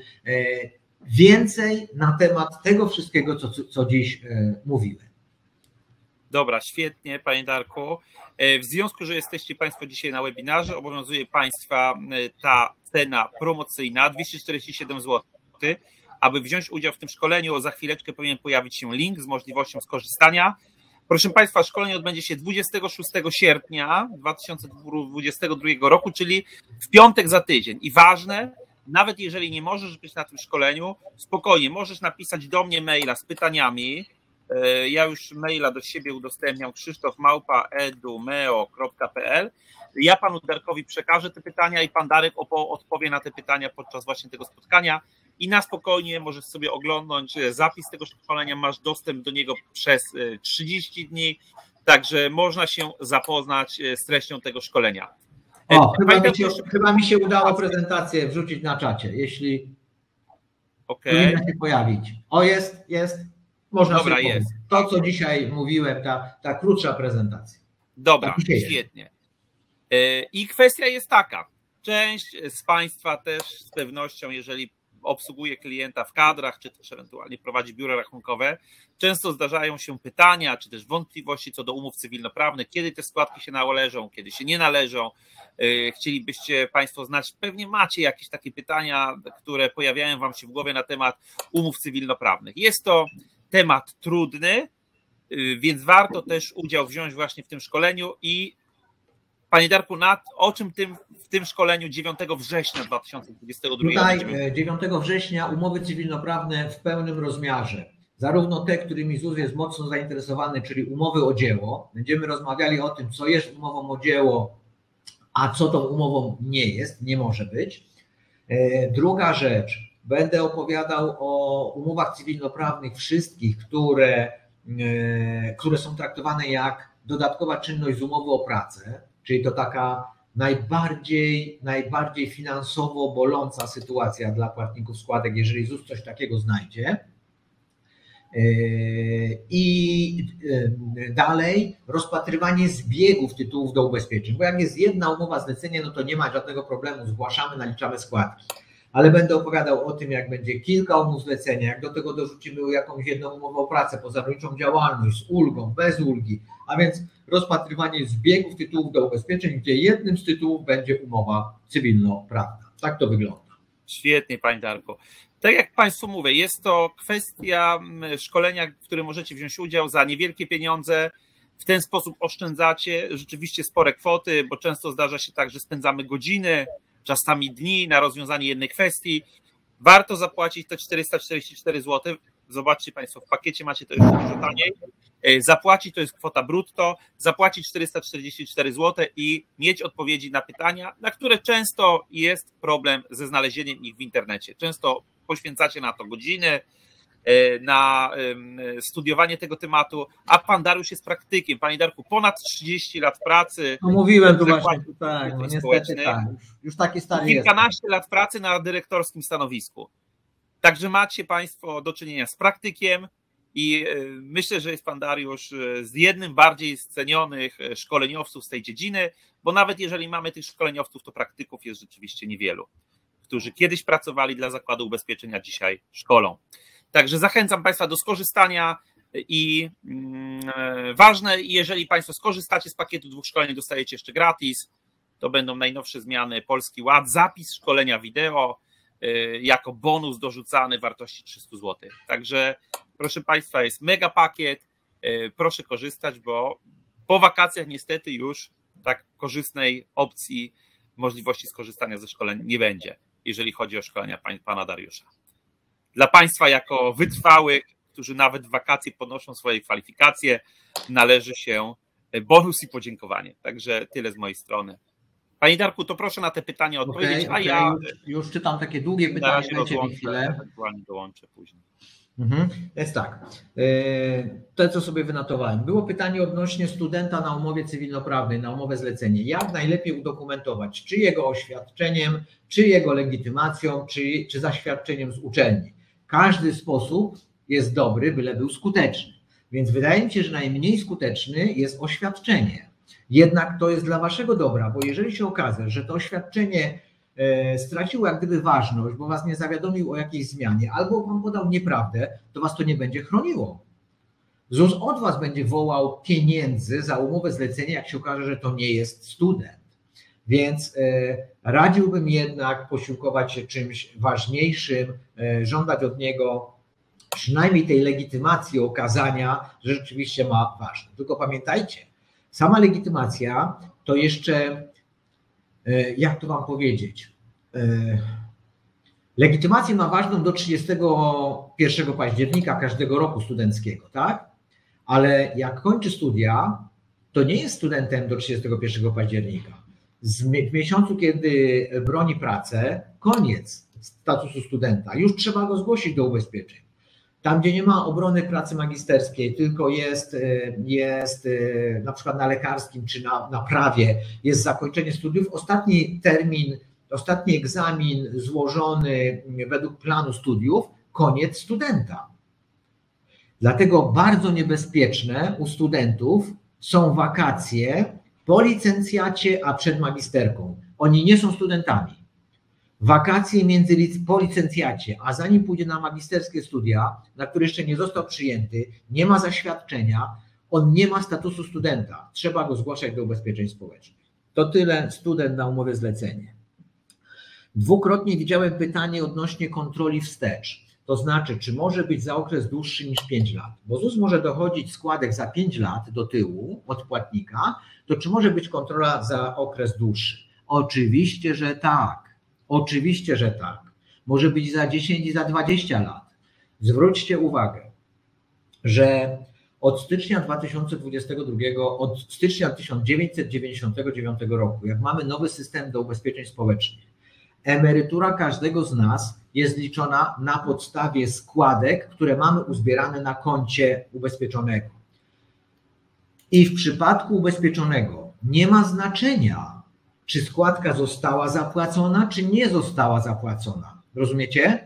Więcej na temat tego wszystkiego, co dziś mówiłem. Dobra, świetnie, panie Darku. W związku, że jesteście państwo dzisiaj na webinarze, obowiązuje państwa ta cena promocyjna 247 zł. Aby wziąć udział w tym szkoleniu, za chwileczkę powinien pojawić się link z możliwością skorzystania. Proszę państwa, szkolenie odbędzie się 26 sierpnia 2022 roku, czyli w piątek za tydzień. I ważne, nawet jeżeli nie możesz być na tym szkoleniu, spokojnie, możesz napisać do mnie maila z pytaniami. Ja już maila do siebie udostępniam, krzysztof@edumeo.pl. Ja panu Darkowi przekażę te pytania i pan Darek odpowie na te pytania podczas właśnie tego spotkania i na spokojnie możesz sobie oglądnąć zapis tego szkolenia, masz dostęp do niego przez 30 dni, także można się zapoznać z treścią tego szkolenia. Chyba mi się udało prezentację wrzucić na czacie, jeśli powinna się pojawić. O, jest. Można Dobra, jest. To, co dzisiaj mówiłem, ta krótsza prezentacja. Dobra, świetnie. I kwestia jest taka. Część z państwa też z pewnością, jeżeli obsługuje klienta w kadrach, czy też ewentualnie prowadzi biuro rachunkowe, często zdarzają się pytania, czy też wątpliwości co do umów cywilnoprawnych, kiedy te składki się należą, kiedy się nie należą. Chcielibyście państwo znać, pewnie macie jakieś takie pytania, które pojawiają wam się w głowie na temat umów cywilnoprawnych. Jest to temat trudny, więc warto też udział wziąć właśnie w tym szkoleniu i panie Darku, o czym w tym szkoleniu 9 września 2022 roku? Tutaj 9 września umowy cywilnoprawne w pełnym rozmiarze. Zarówno te, którymi ZUS jest mocno zainteresowany, czyli umowy o dzieło. Będziemy rozmawiali o tym, co jest umową o dzieło, a co tą umową nie jest, nie może być. Druga rzecz, będę opowiadał o umowach cywilnoprawnych wszystkich, które są traktowane jak dodatkowa czynność z umowy o pracę, czyli to taka najbardziej finansowo boląca sytuacja dla płatników składek, jeżeli ZUS coś takiego znajdzie. I dalej rozpatrywanie zbiegów tytułów do ubezpieczeń, bo jak jest jedna umowa zlecenia, no to nie ma żadnego problemu, zgłaszamy, naliczamy składki. Ale będę opowiadał o tym, jak będzie kilka umów zlecenia, jak do tego dorzucimy jakąś jedną umowę o pracę, pozarolniczą działalność, z ulgą, bez ulgi, a więc rozpatrywanie zbiegów tytułów do ubezpieczeń, gdzie jednym z tytułów będzie umowa cywilnoprawna. Tak to wygląda. Świetnie, panie Darku. Tak jak państwu mówię, jest to kwestia szkolenia, w którym możecie wziąć udział za niewielkie pieniądze. W ten sposób oszczędzacie rzeczywiście spore kwoty, bo często zdarza się tak, że spędzamy godziny, czasami dni na rozwiązanie jednej kwestii. Warto zapłacić te 444 zł. Zobaczcie państwo, w pakiecie macie to jeszcze dużo taniej. Zapłacić to jest kwota brutto, zapłacić 444 zł i mieć odpowiedzi na pytania, na które często jest problem ze znalezieniem ich w internecie. Często poświęcacie na to godziny, na studiowanie tego tematu, a pan Dariusz jest praktykiem. Panie Darku, ponad 30 lat pracy. No mówiłem tu właśnie, tak, no niestety tak. Już taki stary jest. Kilkanaście lat pracy na dyrektorskim stanowisku. Także macie państwo do czynienia z praktykiem i myślę, że jest pan Dariusz z jednym bardziej cenionych szkoleniowców z tej dziedziny, bo nawet jeżeli mamy tych szkoleniowców, to praktyków jest rzeczywiście niewielu, którzy kiedyś pracowali dla Zakładu Ubezpieczenia, dzisiaj szkolą. Także zachęcam państwa do skorzystania i ważne, jeżeli państwo skorzystacie z pakietu 2 szkoleń, dostajecie jeszcze gratis, to będą najnowsze zmiany Polski Ład, zapis szkolenia wideo jako bonus dorzucany w wartości 300 zł. Także proszę państwa, jest mega pakiet, proszę korzystać, bo po wakacjach niestety już tak korzystnej opcji, możliwości skorzystania ze szkoleń nie będzie, jeżeli chodzi o szkolenia pana Dariusza. Dla państwa jako wytrwałych, którzy nawet w wakacje podnoszą swoje kwalifikacje, należy się bonus i podziękowanie. Także tyle z mojej strony. Panie Darku, to proszę na te pytania odpowiedzieć, a ja już czytam takie długie pytania, dajcie mi chwilę. Ewentualnie dołączę później. Jest tak, to co sobie wynotowałem. Było pytanie odnośnie studenta na umowie cywilnoprawnej, na umowę zlecenie. Jak najlepiej udokumentować, czy jego oświadczeniem, czy jego legitymacją, czy zaświadczeniem z uczelni. Każdy sposób jest dobry, byle był skuteczny. Więc wydaje mi się, że najmniej skuteczny jest oświadczenie. Jednak to jest dla waszego dobra, bo jeżeli się okaże, że to oświadczenie straciło jak gdyby ważność, bo was nie zawiadomił o jakiejś zmianie, albo wam podał nieprawdę, to was to nie będzie chroniło. ZUS od was będzie wołał pieniędzy za umowę zlecenia, jak się okaże, że to nie jest student. Więc radziłbym jednak posiłkować się czymś ważniejszym, żądać od niego przynajmniej tej legitymacji okazania, że rzeczywiście ma ważne. Tylko pamiętajcie, sama legitymacja to jeszcze, jak to wam powiedzieć, legitymację ma ważną do 31 października każdego roku studenckiego, tak? Ale jak kończy studia, to nie jest studentem do 31 października. W miesiącu, kiedy broni pracę, koniec statusu studenta. Już trzeba go zgłosić do ubezpieczeń. Tam, gdzie nie ma obrony pracy magisterskiej, tylko jest na przykład na lekarskim czy na prawie, jest zakończenie studiów, ostatni termin, ostatni egzamin złożony według planu studiów, koniec studenta. Dlatego bardzo niebezpieczne u studentów są wakacje po licencjacie, a przed magisterką. Oni nie są studentami. Wakacje po licencjacie, a zanim pójdzie na magisterskie studia, na które jeszcze nie został przyjęty, nie ma zaświadczenia, on nie ma statusu studenta. Trzeba go zgłaszać do ubezpieczeń społecznych. To tyle, student na umowę zlecenie. Dwukrotnie widziałem pytanie odnośnie kontroli wstecz. To znaczy, czy może być za okres dłuższy niż 5 lat? Bo ZUS może dochodzić składek za 5 lat do tyłu od płatnika, to czy może być kontrola za okres dłuższy? Oczywiście, że tak. Oczywiście, że tak. Może być za 10 i za 20 lat. Zwróćcie uwagę, że od stycznia 2022, od stycznia 1999 roku, jak mamy nowy system do ubezpieczeń społecznych, emerytura każdego z nas jest liczona na podstawie składek, które mamy uzbierane na koncie ubezpieczonego. I w przypadku ubezpieczonego nie ma znaczenia, czy składka została zapłacona, czy nie została zapłacona. Rozumiecie?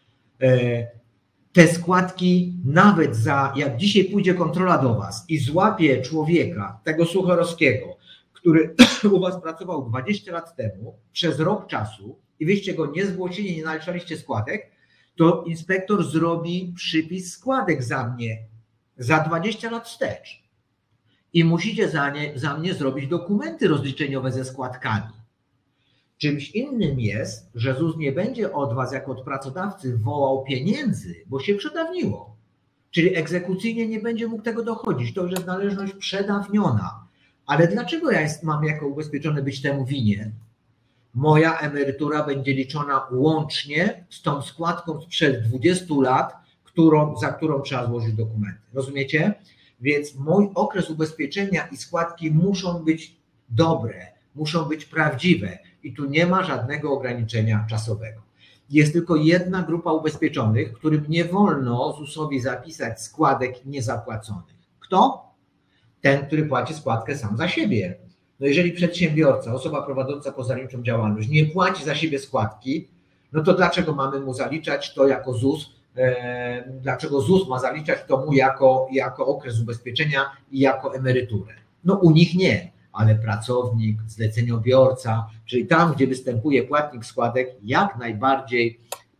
Te składki nawet jak dzisiaj pójdzie kontrola do was i złapie człowieka, tego Suchorowskiego, który u was pracował 20 lat temu, przez rok czasu i wyście go nie zgłosili, nie naliczaliście składek, to inspektor zrobi przypis składek za mnie za 20 lat wstecz. I musicie za mnie zrobić dokumenty rozliczeniowe ze składkami. Czymś innym jest, że ZUS nie będzie od was jako od pracodawcy wołał pieniędzy, bo się przedawniło. Czyli egzekucyjnie nie będzie mógł tego dochodzić. To już jest należność przedawniona. Ale dlaczego ja mam jako ubezpieczony być temu winien? Moja emerytura będzie liczona łącznie z tą składką sprzed 20 lat, za którą trzeba złożyć dokumenty. Rozumiecie? Więc mój okres ubezpieczenia i składki muszą być dobre, muszą być prawdziwe i tu nie ma żadnego ograniczenia czasowego. Jest tylko jedna grupa ubezpieczonych, którym nie wolno ZUS-owi zapisać składek niezapłaconych. Kto? Ten, który płaci składkę sam za siebie. No jeżeli przedsiębiorca, osoba prowadząca pozarolniczą działalność nie płaci za siebie składki, no to dlaczego mamy mu zaliczać to jako ZUS? Dlaczego ZUS ma zaliczać to mu jako okres ubezpieczenia i jako emeryturę? No u nich nie, ale pracownik, zleceniobiorca, czyli tam, gdzie występuje płatnik składek, jak najbardziej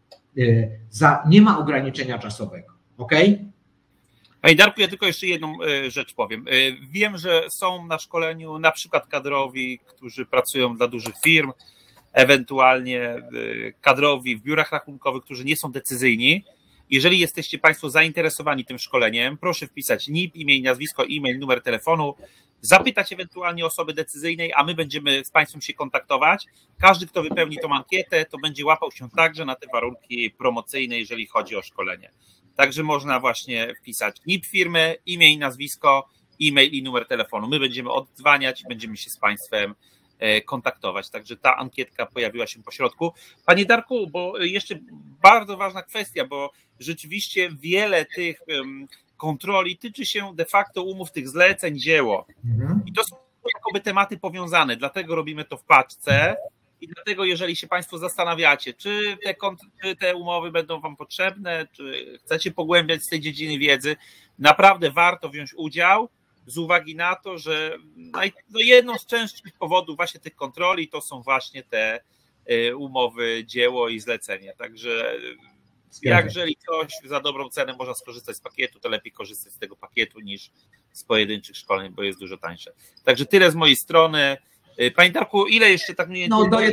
nie ma ograniczenia czasowego. Ok? Panie Darku, ja tylko jeszcze jedną rzecz powiem. Wiem, że są na szkoleniu na przykład kadrowi, którzy pracują dla dużych firm, ewentualnie kadrowi w biurach rachunkowych, którzy nie są decyzyjni. Jeżeli jesteście Państwo zainteresowani tym szkoleniem, proszę wpisać NIP, imię, nazwisko, e-mail, numer telefonu, zapytać ewentualnie osoby decyzyjnej, a my będziemy z Państwem się kontaktować. Każdy, kto wypełni tą ankietę, to będzie łapał się także na te warunki promocyjne, jeżeli chodzi o szkolenie. Także można właśnie wpisać NIP firmy, imię i nazwisko, e-mail i numer telefonu. My będziemy oddzwaniać i będziemy się z Państwem kontaktować. Także ta ankietka pojawiła się po środku. Panie Darku, bo jeszcze bardzo ważna kwestia, bo rzeczywiście wiele tych kontroli tyczy się de facto umów, tych zleceń, dzieło. I to są jakoby tematy powiązane, dlatego robimy to w paczce i dlatego jeżeli się Państwo zastanawiacie, czy te umowy będą Wam potrzebne, czy chcecie pogłębiać z tej dziedziny wiedzy, naprawdę warto wziąć udział z uwagi na to, że jedną z częstszych powodów właśnie tych kontroli to są właśnie te umowy, dzieło i zlecenie. Także jeżeli ktoś za dobrą cenę można skorzystać z pakietu, to lepiej korzystać z tego pakietu niż z pojedynczych szkoleń, bo jest dużo tańsze. Także tyle z mojej strony. Panie Darku, ile jeszcze tak mniej więcej? No do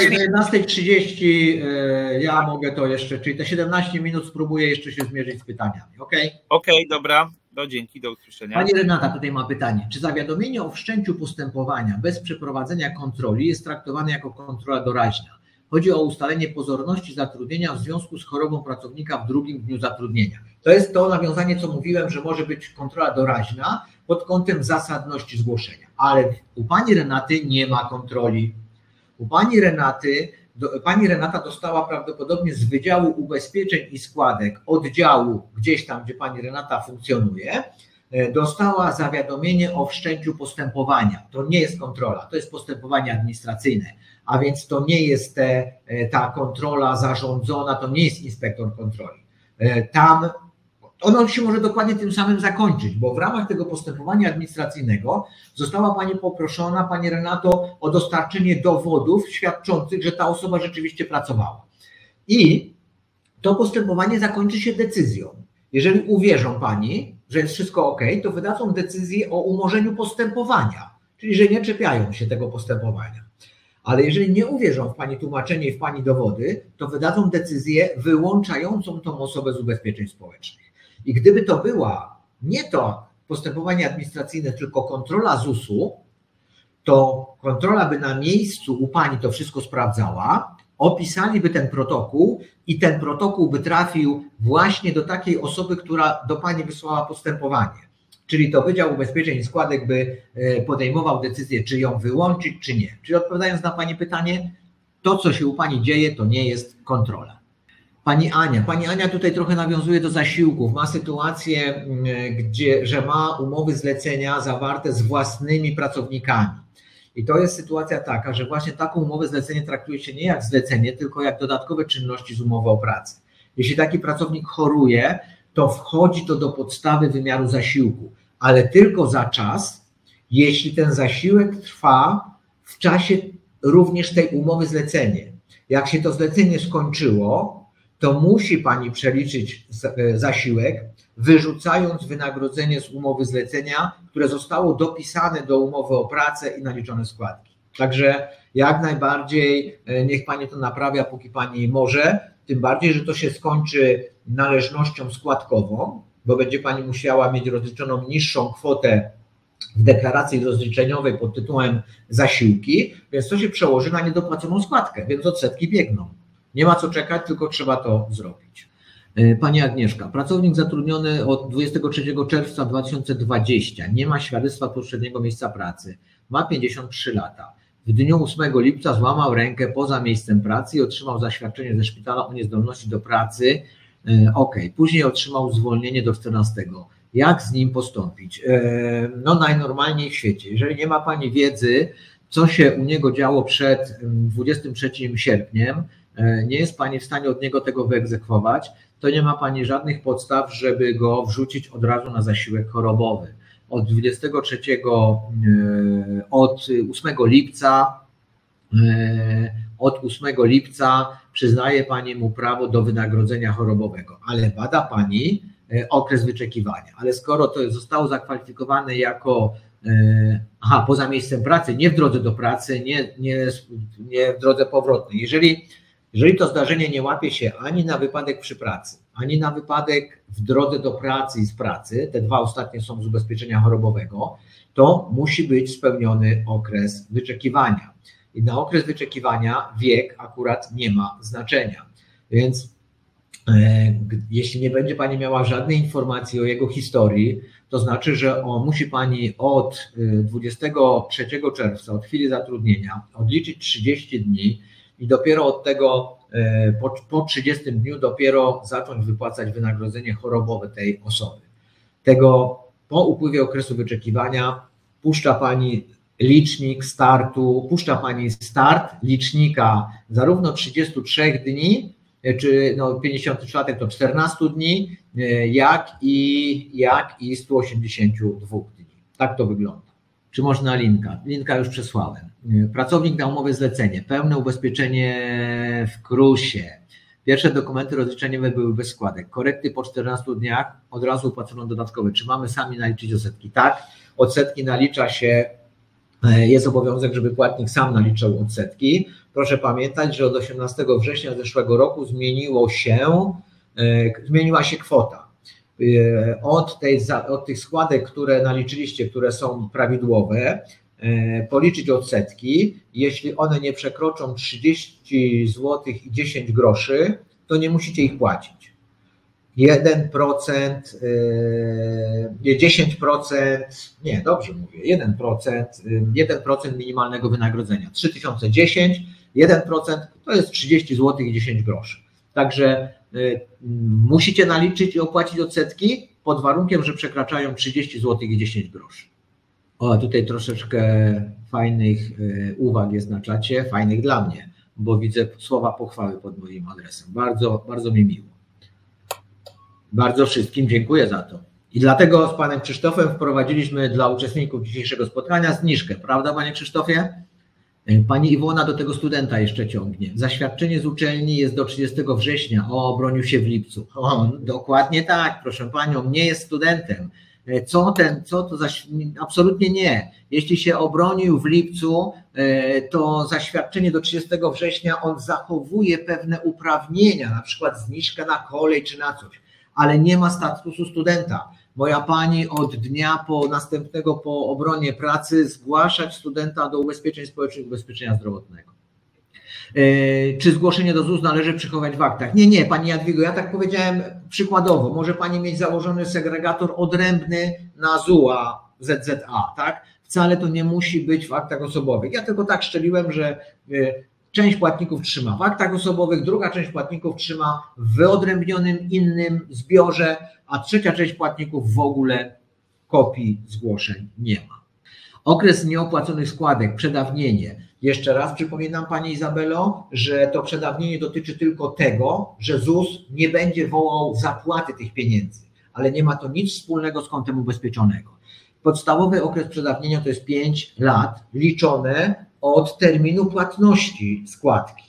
11:30 ja mogę to jeszcze, czyli te 17 minut spróbuję jeszcze się zmierzyć z pytaniami, okej? Okej, dobra, dzięki, do usłyszenia. Pani Renata tutaj ma pytanie, czy zawiadomienie o wszczęciu postępowania bez przeprowadzenia kontroli jest traktowane jako kontrola doraźna? Chodzi o ustalenie pozorności zatrudnienia w związku z chorobą pracownika w drugim dniu zatrudnienia. To jest to nawiązanie, co mówiłem, że może być kontrola doraźna pod kątem zasadności zgłoszenia, ale u pani Renaty nie ma kontroli. U pani Renata dostała prawdopodobnie z Wydziału Ubezpieczeń i Składek, oddziału gdzieś tam, gdzie pani Renata funkcjonuje, dostała zawiadomienie o wszczęciu postępowania. To nie jest kontrola, to jest postępowanie administracyjne, a więc to nie jest ta kontrola zarządzona, to nie jest inspektor kontroli. Tam ono się może dokładnie tym samym zakończyć, bo w ramach tego postępowania administracyjnego została pani poproszona, pani Renato, o dostarczenie dowodów świadczących, że ta osoba rzeczywiście pracowała. I to postępowanie zakończy się decyzją. Jeżeli uwierzą pani, że jest wszystko ok, to wydadzą decyzję o umorzeniu postępowania, czyli że nie czepiają się tego postępowania. Ale jeżeli nie uwierzą w pani tłumaczenie i w pani dowody, to wydadzą decyzję wyłączającą tą osobę z ubezpieczeń społecznych. I gdyby to była nie to postępowanie administracyjne, tylko kontrola ZUS-u, to kontrola by na miejscu u pani to wszystko sprawdzała, opisaliby ten protokół i ten protokół by trafił właśnie do takiej osoby, która do pani wysłała postępowanie. Czyli to Wydział Ubezpieczeń i Składek by podejmował decyzję, czy ją wyłączyć, czy nie. Czyli odpowiadając na pani pytanie, to co się u pani dzieje, to nie jest kontrola. Pani Ania tutaj trochę nawiązuje do zasiłków. Ma sytuację, że ma umowy zlecenia zawarte z własnymi pracownikami. I to jest sytuacja taka, że właśnie taką umowę zlecenia traktuje się nie jak zlecenie, tylko jak dodatkowe czynności z umowy o pracę. Jeśli taki pracownik choruje, to wchodzi to do podstawy wymiaru zasiłku, ale tylko za czas, jeśli ten zasiłek trwa w czasie również tej umowy zlecenia. Jak się to zlecenie skończyło, to musi pani przeliczyć zasiłek, wyrzucając wynagrodzenie z umowy zlecenia, które zostało dopisane do umowy o pracę i naliczone składki. Także jak najbardziej niech pani to naprawia, póki pani może, tym bardziej, że to się skończy należnością składkową, bo będzie pani musiała mieć rozliczoną niższą kwotę w deklaracji rozliczeniowej pod tytułem zasiłki, więc to się przełoży na niedopłaconą składkę, więc odsetki biegną. Nie ma co czekać, tylko trzeba to zrobić. Pani Agnieszka, pracownik zatrudniony od 23 czerwca 2020, nie ma świadectwa poprzedniego miejsca pracy, ma 53 lata. W dniu 8 lipca złamał rękę poza miejscem pracy i otrzymał zaświadczenie ze szpitala o niezdolności do pracy. Później otrzymał zwolnienie do 14. Jak z nim postąpić? No najnormalniej w świecie. Jeżeli nie ma pani wiedzy, co się u niego działo przed 23 sierpniem, nie jest pani w stanie od niego tego wyegzekwować, to nie ma pani żadnych podstaw, żeby go wrzucić od razu na zasiłek chorobowy. Od 8 lipca przyznaje pani mu prawo do wynagrodzenia chorobowego, ale bada pani okres wyczekiwania. Ale skoro to zostało zakwalifikowane jako poza miejscem pracy, nie w drodze do pracy, nie w drodze powrotnej. Jeżeli to zdarzenie nie łapie się ani na wypadek przy pracy, ani na wypadek w drodze do pracy i z pracy, te dwa ostatnie są z ubezpieczenia chorobowego, to musi być spełniony okres wyczekiwania. I na okres wyczekiwania wiek akurat nie ma znaczenia. Więc jeśli nie będzie pani miała żadnej informacji o jego historii, to znaczy, że musi pani od 23 czerwca, od chwili zatrudnienia, odliczyć 30 dni i dopiero od tego, po 30 dniu dopiero zacząć wypłacać wynagrodzenie chorobowe tej osoby. Tego po upływie okresu wyczekiwania puszcza pani licznik startu, puszcza pani start licznika zarówno 33 dni, czy 54 to 14 dni, jak i 182 dni. Tak to wygląda. Czy można linka? Linka już przesłałem. Pracownik na umowę zlecenie, pełne ubezpieczenie w KRUS-ie, Pierwsze dokumenty rozliczeniowe były bez składek. Korekty po 14 dniach od razu upłacono dodatkowe. Czy mamy sami naliczyć odsetki? Tak, odsetki nalicza się, jest obowiązek, żeby płatnik sam naliczał odsetki. Proszę pamiętać, że od 18 września zeszłego roku zmieniła się kwota. Od tych składek, które naliczyliście, które są prawidłowe, policzyć odsetki. Jeśli one nie przekroczą 30 zł i 10 groszy, to nie musicie ich płacić. 1%, 10%, nie, dobrze mówię, 1% minimalnego wynagrodzenia. 3010, 1% to jest 30 zł i 10 groszy. Także musicie naliczyć i opłacić odsetki pod warunkiem, że przekraczają 30 zł i 10 groszy. O, tutaj troszeczkę fajnych uwag jest na czacie, fajnych dla mnie, bo widzę słowa pochwały pod moim adresem. Bardzo, bardzo mi miło. Bardzo wszystkim dziękuję za to. I dlatego z panem Krzysztofem wprowadziliśmy dla uczestników dzisiejszego spotkania zniżkę, prawda, panie Krzysztofie? Pani Iwona do tego studenta jeszcze ciągnie. Zaświadczenie z uczelni jest do 30 września. O, bronił się w lipcu. O, dokładnie tak, proszę panią, nie jest studentem. Absolutnie nie. Jeśli się obronił w lipcu, to zaświadczenie do 30 września on zachowuje pewne uprawnienia, na przykład zniżkę na kolej czy na coś, ale nie ma statusu studenta. Moja pani od dnia następnego po obronie pracy zgłaszać studenta do ubezpieczeń społecznych, ubezpieczenia zdrowotnego. Czy zgłoszenie do ZUS należy przechować w aktach? Nie, pani Jadwigo, ja tak powiedziałem przykładowo. Może pani mieć założony segregator odrębny na ZUA, ZZA, tak? Wcale to nie musi być w aktach osobowych. Ja tylko tak szczeliłem, że część płatników trzyma w aktach osobowych, druga część płatników trzyma w wyodrębnionym innym zbiorze, a trzecia część płatników w ogóle kopii zgłoszeń nie ma. Okres nieopłaconych składek, przedawnienie. Jeszcze raz przypominam pani Izabelo, że to przedawnienie dotyczy tylko tego, że ZUS nie będzie wołał zapłaty tych pieniędzy, ale nie ma to nic wspólnego z kontem ubezpieczonego. Podstawowy okres przedawnienia to jest 5 lat liczone od terminu płatności składki.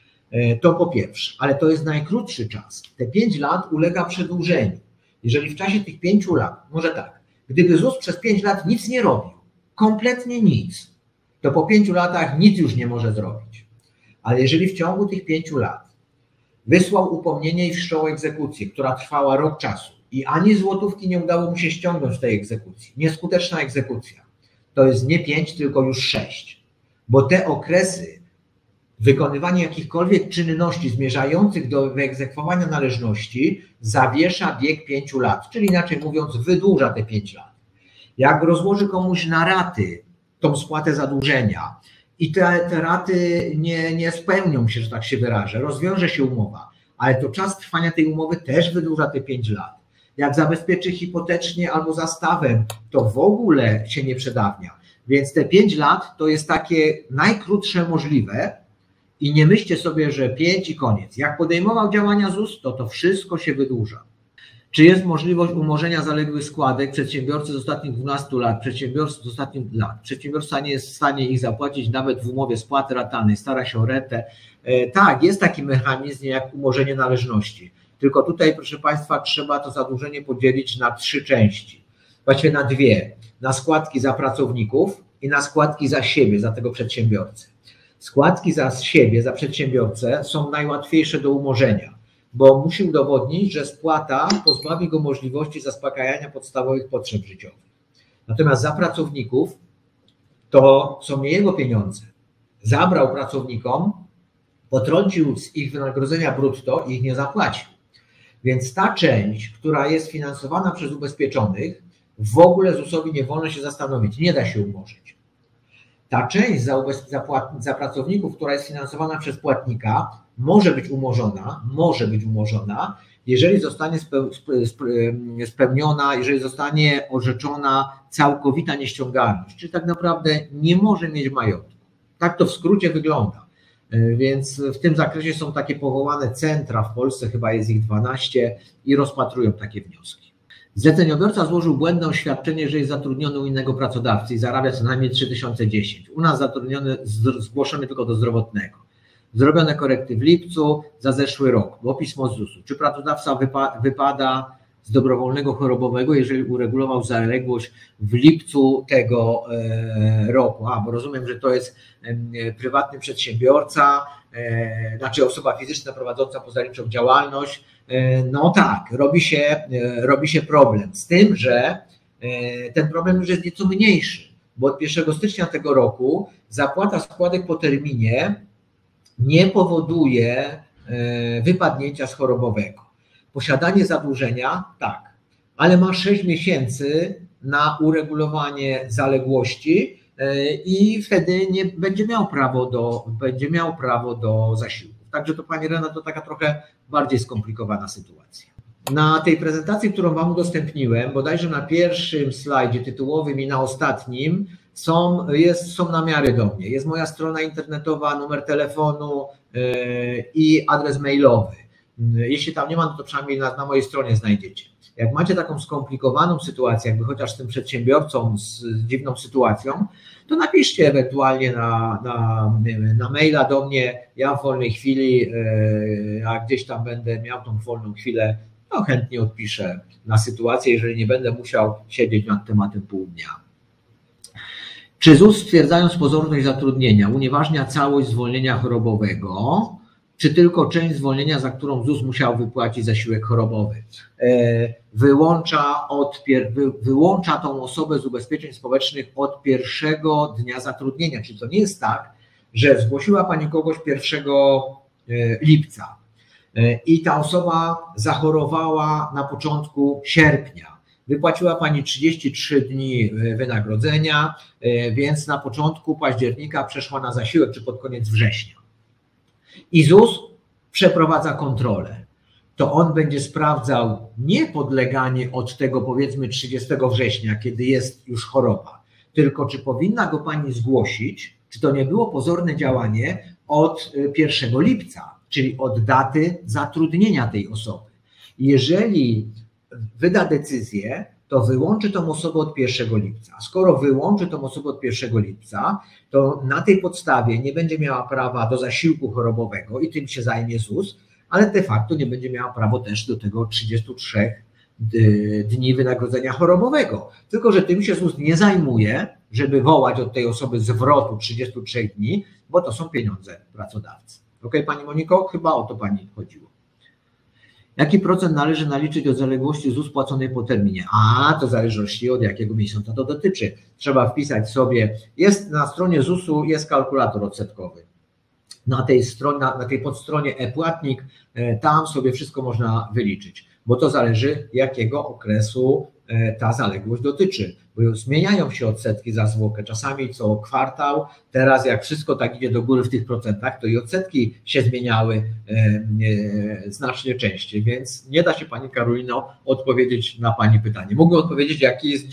To po pierwsze, ale to jest najkrótszy czas. Te 5 lat ulega przedłużeniu. Jeżeli w czasie tych 5 lat, może tak, gdyby ZUS przez 5 lat nic nie robił, kompletnie nic, to po 5 latach nic już nie może zrobić. Ale jeżeli w ciągu tych 5 lat wysłał upomnienie i wszczął egzekucję, która trwała rok czasu i ani złotówki nie udało mu się ściągnąć z tej egzekucji, nieskuteczna egzekucja, to jest nie 5, tylko już 6. Bo te okresy wykonywania jakichkolwiek czynności zmierzających do wyegzekwowania należności zawiesza bieg 5 lat, czyli inaczej mówiąc wydłuża te 5 lat. Jak rozłoży komuś na raty tą spłatę zadłużenia i te raty nie spełnią się, że tak się wyrażę, rozwiąże się umowa, ale to czas trwania tej umowy też wydłuża te 5 lat. Jak zabezpieczy hipotecznie albo zastawem, to w ogóle się nie przedawnia. Więc te 5 lat to jest takie najkrótsze możliwe i nie myślcie sobie, że 5 i koniec. Jak podejmował działania ZUS, to wszystko się wydłuża. Czy jest możliwość umorzenia zaległych składek przedsiębiorcy z ostatnich 12 lat, Przedsiębiorca nie jest w stanie ich zapłacić nawet w umowie spłaty ratalnej, stara się o rentę. Tak, jest taki mechanizm jak umorzenie należności. Tylko tutaj, proszę Państwa, trzeba to zadłużenie podzielić na 3 części. Właściwie na 2. Na składki za pracowników i na składki za siebie, za tego przedsiębiorcę. Składki za siebie, za przedsiębiorcę są najłatwiejsze do umorzenia, bo musi udowodnić, że spłata pozbawi go możliwości zaspokajania podstawowych potrzeb życiowych. Natomiast za pracowników to są nie jego pieniądze. Zabrał pracownikom, potrącił z ich wynagrodzenia brutto i ich nie zapłacił. Więc ta część, która jest finansowana przez ubezpieczonych, w ogóle ZUS-owi nie wolno się zastanowić, nie da się umorzyć. Ta część za pracowników, która jest finansowana przez płatnika, może być umorzona, jeżeli zostanie spełniona, jeżeli zostanie orzeczona całkowita nieściągalność, czyli tak naprawdę nie może mieć majątku. Tak to w skrócie wygląda. Więc w tym zakresie są takie powołane centra w Polsce, chyba jest ich 12 i rozpatrują takie wnioski. Zleceniobiorca złożył błędne oświadczenie, że jest zatrudniony u innego pracodawcy i zarabia co najmniej 3010. U nas zatrudniony, zgłoszony tylko do zdrowotnego. Zrobione korekty w lipcu za zeszły rok, bo pismo z ZUS-u. Czy pracodawca wypada z dobrowolnego chorobowego, jeżeli uregulował zaległość w lipcu tego roku? Bo rozumiem, że to jest prywatny przedsiębiorca, znaczy osoba fizyczna prowadząca pozarolniczą działalność. No tak, robi się problem z tym, że ten problem już jest nieco mniejszy, bo od 1 stycznia tego roku zapłata składek po terminie nie powoduje wypadnięcia z chorobowego. Posiadanie zadłużenia, tak, ale ma 6 miesięcy na uregulowanie zaległości i wtedy nie będzie miał prawo do zasiłków. Także to, Pani Rena, to taka trochę bardziej skomplikowana sytuacja. Na tej prezentacji, którą Wam udostępniłem, bodajże na pierwszym slajdzie tytułowym i na ostatnim są namiary do mnie. Jest moja strona internetowa, numer telefonu i adres mailowy. Jeśli tam nie ma, to przynajmniej na mojej stronie znajdziecie. Jak macie taką skomplikowaną sytuację, jakby chociaż z tym przedsiębiorcą z dziwną sytuacją, to napiszcie ewentualnie na maila do mnie. Ja w wolnej chwili, a gdzieś tam będę miał tą wolną chwilę, no chętnie odpiszę na sytuację, jeżeli nie będę musiał siedzieć nad tematem pół dnia. Czy ZUS, stwierdzając pozorność zatrudnienia, unieważnia całość zwolnienia chorobowego, czy tylko część zwolnienia, za którą ZUS musiał wypłacić zasiłek chorobowy? Wyłącza tą osobę z ubezpieczeń społecznych od pierwszego dnia zatrudnienia. Czyli to nie jest tak, że zgłosiła Pani kogoś 1 lipca i ta osoba zachorowała na początku sierpnia. Wypłaciła Pani 33 dni wynagrodzenia, więc na początku października przeszła na zasiłek, czy pod koniec września. I ZUS przeprowadza kontrolę. To on będzie sprawdzał nie podleganie od tego, powiedzmy, 30 września, kiedy jest już choroba, tylko czy powinna go Pani zgłosić, czy to nie było pozorne działanie od 1 lipca, czyli od daty zatrudnienia tej osoby. Jeżeli wyda decyzję, to wyłączy tą osobę od 1 lipca. Skoro wyłączy tą osobę od 1 lipca, to na tej podstawie nie będzie miała prawa do zasiłku chorobowego i tym się zajmie ZUS, ale de facto nie będzie miała prawa też do tego 33 dni wynagrodzenia chorobowego. Tylko że tym się ZUS nie zajmuje, żeby wołać od tej osoby zwrotu 33 dni, bo to są pieniądze pracodawcy. Okej, Pani Moniko? Chyba o to Pani chodziło. Jaki procent należy naliczyć od zaległości ZUS płaconej po terminie? To w zależności od jakiego miesiąca to dotyczy. Trzeba wpisać sobie, na stronie ZUS-u jest kalkulator odsetkowy. Na tej podstronie e-płatnik, tam sobie wszystko można wyliczyć, bo to zależy, jakiego okresu ta zaległość dotyczy. Bo zmieniają się odsetki za zwłokę, czasami co kwartał. Teraz jak wszystko tak idzie do góry w tych procentach, to i odsetki się zmieniały znacznie częściej, więc nie da się Pani Karolino odpowiedzieć na Pani pytanie. Mogę odpowiedzieć, jaka jest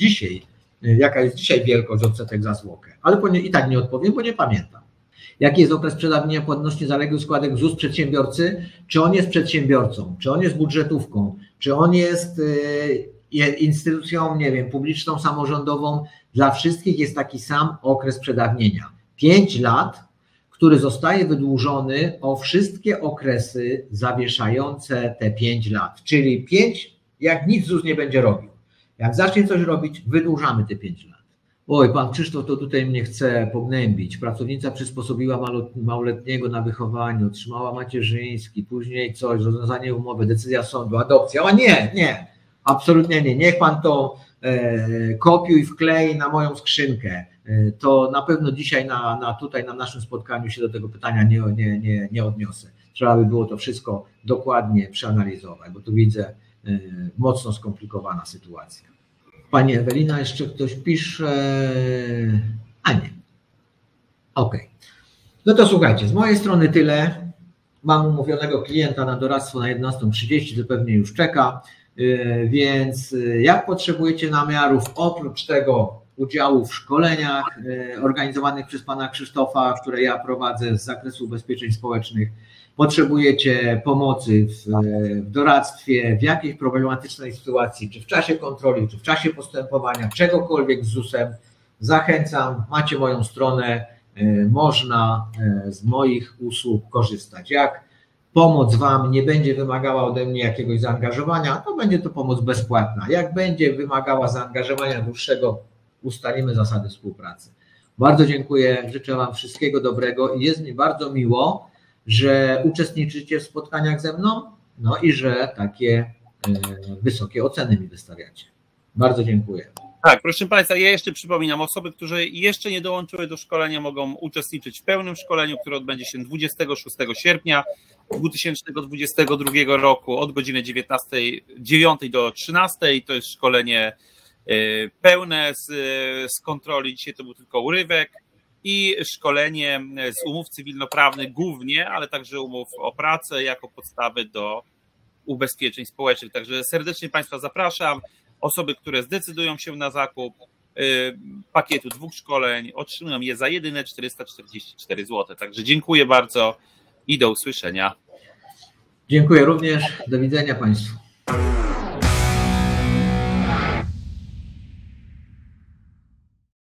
dzisiaj wielkość odsetek za zwłokę, ale i tak nie odpowiem, bo nie pamiętam. Jaki jest okres przedawnienia płatności zaległych składek ZUS przedsiębiorcy? Czy on jest przedsiębiorcą? Czy on jest budżetówką? Czy on jest instytucją, nie wiem, publiczną, samorządową? Dla wszystkich jest taki sam okres przedawnienia. 5 lat, który zostaje wydłużony o wszystkie okresy zawieszające te 5 lat. Czyli 5, jak nic ZUS nie będzie robił. Jak zacznie coś robić, wydłużamy te 5 lat. Oj, Pan Krzysztof to tutaj mnie chce pognębić. Pracownica przysposobiła małoletniego na wychowanie, otrzymała macierzyński, później coś, rozwiązanie umowy, decyzja sądu, adopcja. O nie, absolutnie nie. Niech Pan to kopiuj, wklei na moją skrzynkę. To na pewno dzisiaj tutaj na naszym spotkaniu się do tego pytania nie odniosę. Trzeba by było to wszystko dokładnie przeanalizować, bo tu widzę mocno skomplikowana sytuacja. Pani Ewelina, jeszcze ktoś pisze, a nie. Okej. No to słuchajcie, z mojej strony tyle. Mam umówionego klienta na doradztwo na 11:30, to pewnie już czeka, więc jak potrzebujecie namiarów, oprócz tego udziału w szkoleniach organizowanych przez Pana Krzysztofa, które ja prowadzę z zakresu ubezpieczeń społecznych, potrzebujecie pomocy w doradztwie, w jakiejś problematycznej sytuacji, czy w czasie kontroli, czy w czasie postępowania, czegokolwiek z ZUS-em, zachęcam, macie moją stronę, można z moich usług korzystać. Jak pomoc Wam nie będzie wymagała ode mnie jakiegoś zaangażowania, to będzie to pomoc bezpłatna. Jak będzie wymagała zaangażowania dłuższego, ustalimy zasady współpracy. Bardzo dziękuję, życzę Wam wszystkiego dobrego i jest mi bardzo miło, że uczestniczycie w spotkaniach ze mną, no i że takie wysokie oceny mi wystawiacie. Bardzo dziękuję. Tak, proszę Państwa, ja jeszcze przypominam, osoby, które jeszcze nie dołączyły do szkolenia, mogą uczestniczyć w pełnym szkoleniu, które odbędzie się 26 sierpnia 2022 roku od godziny 9 do 13. To jest szkolenie pełne z kontroli, dzisiaj to był tylko urywek, i szkolenie z umów cywilnoprawnych głównie, ale także umów o pracę jako podstawy do ubezpieczeń społecznych. Także serdecznie Państwa zapraszam. Osoby, które zdecydują się na zakup pakietu 2 szkoleń, otrzymują je za jedyne 444 zł. Także dziękuję bardzo i do usłyszenia. Dziękuję również. Do widzenia Państwu.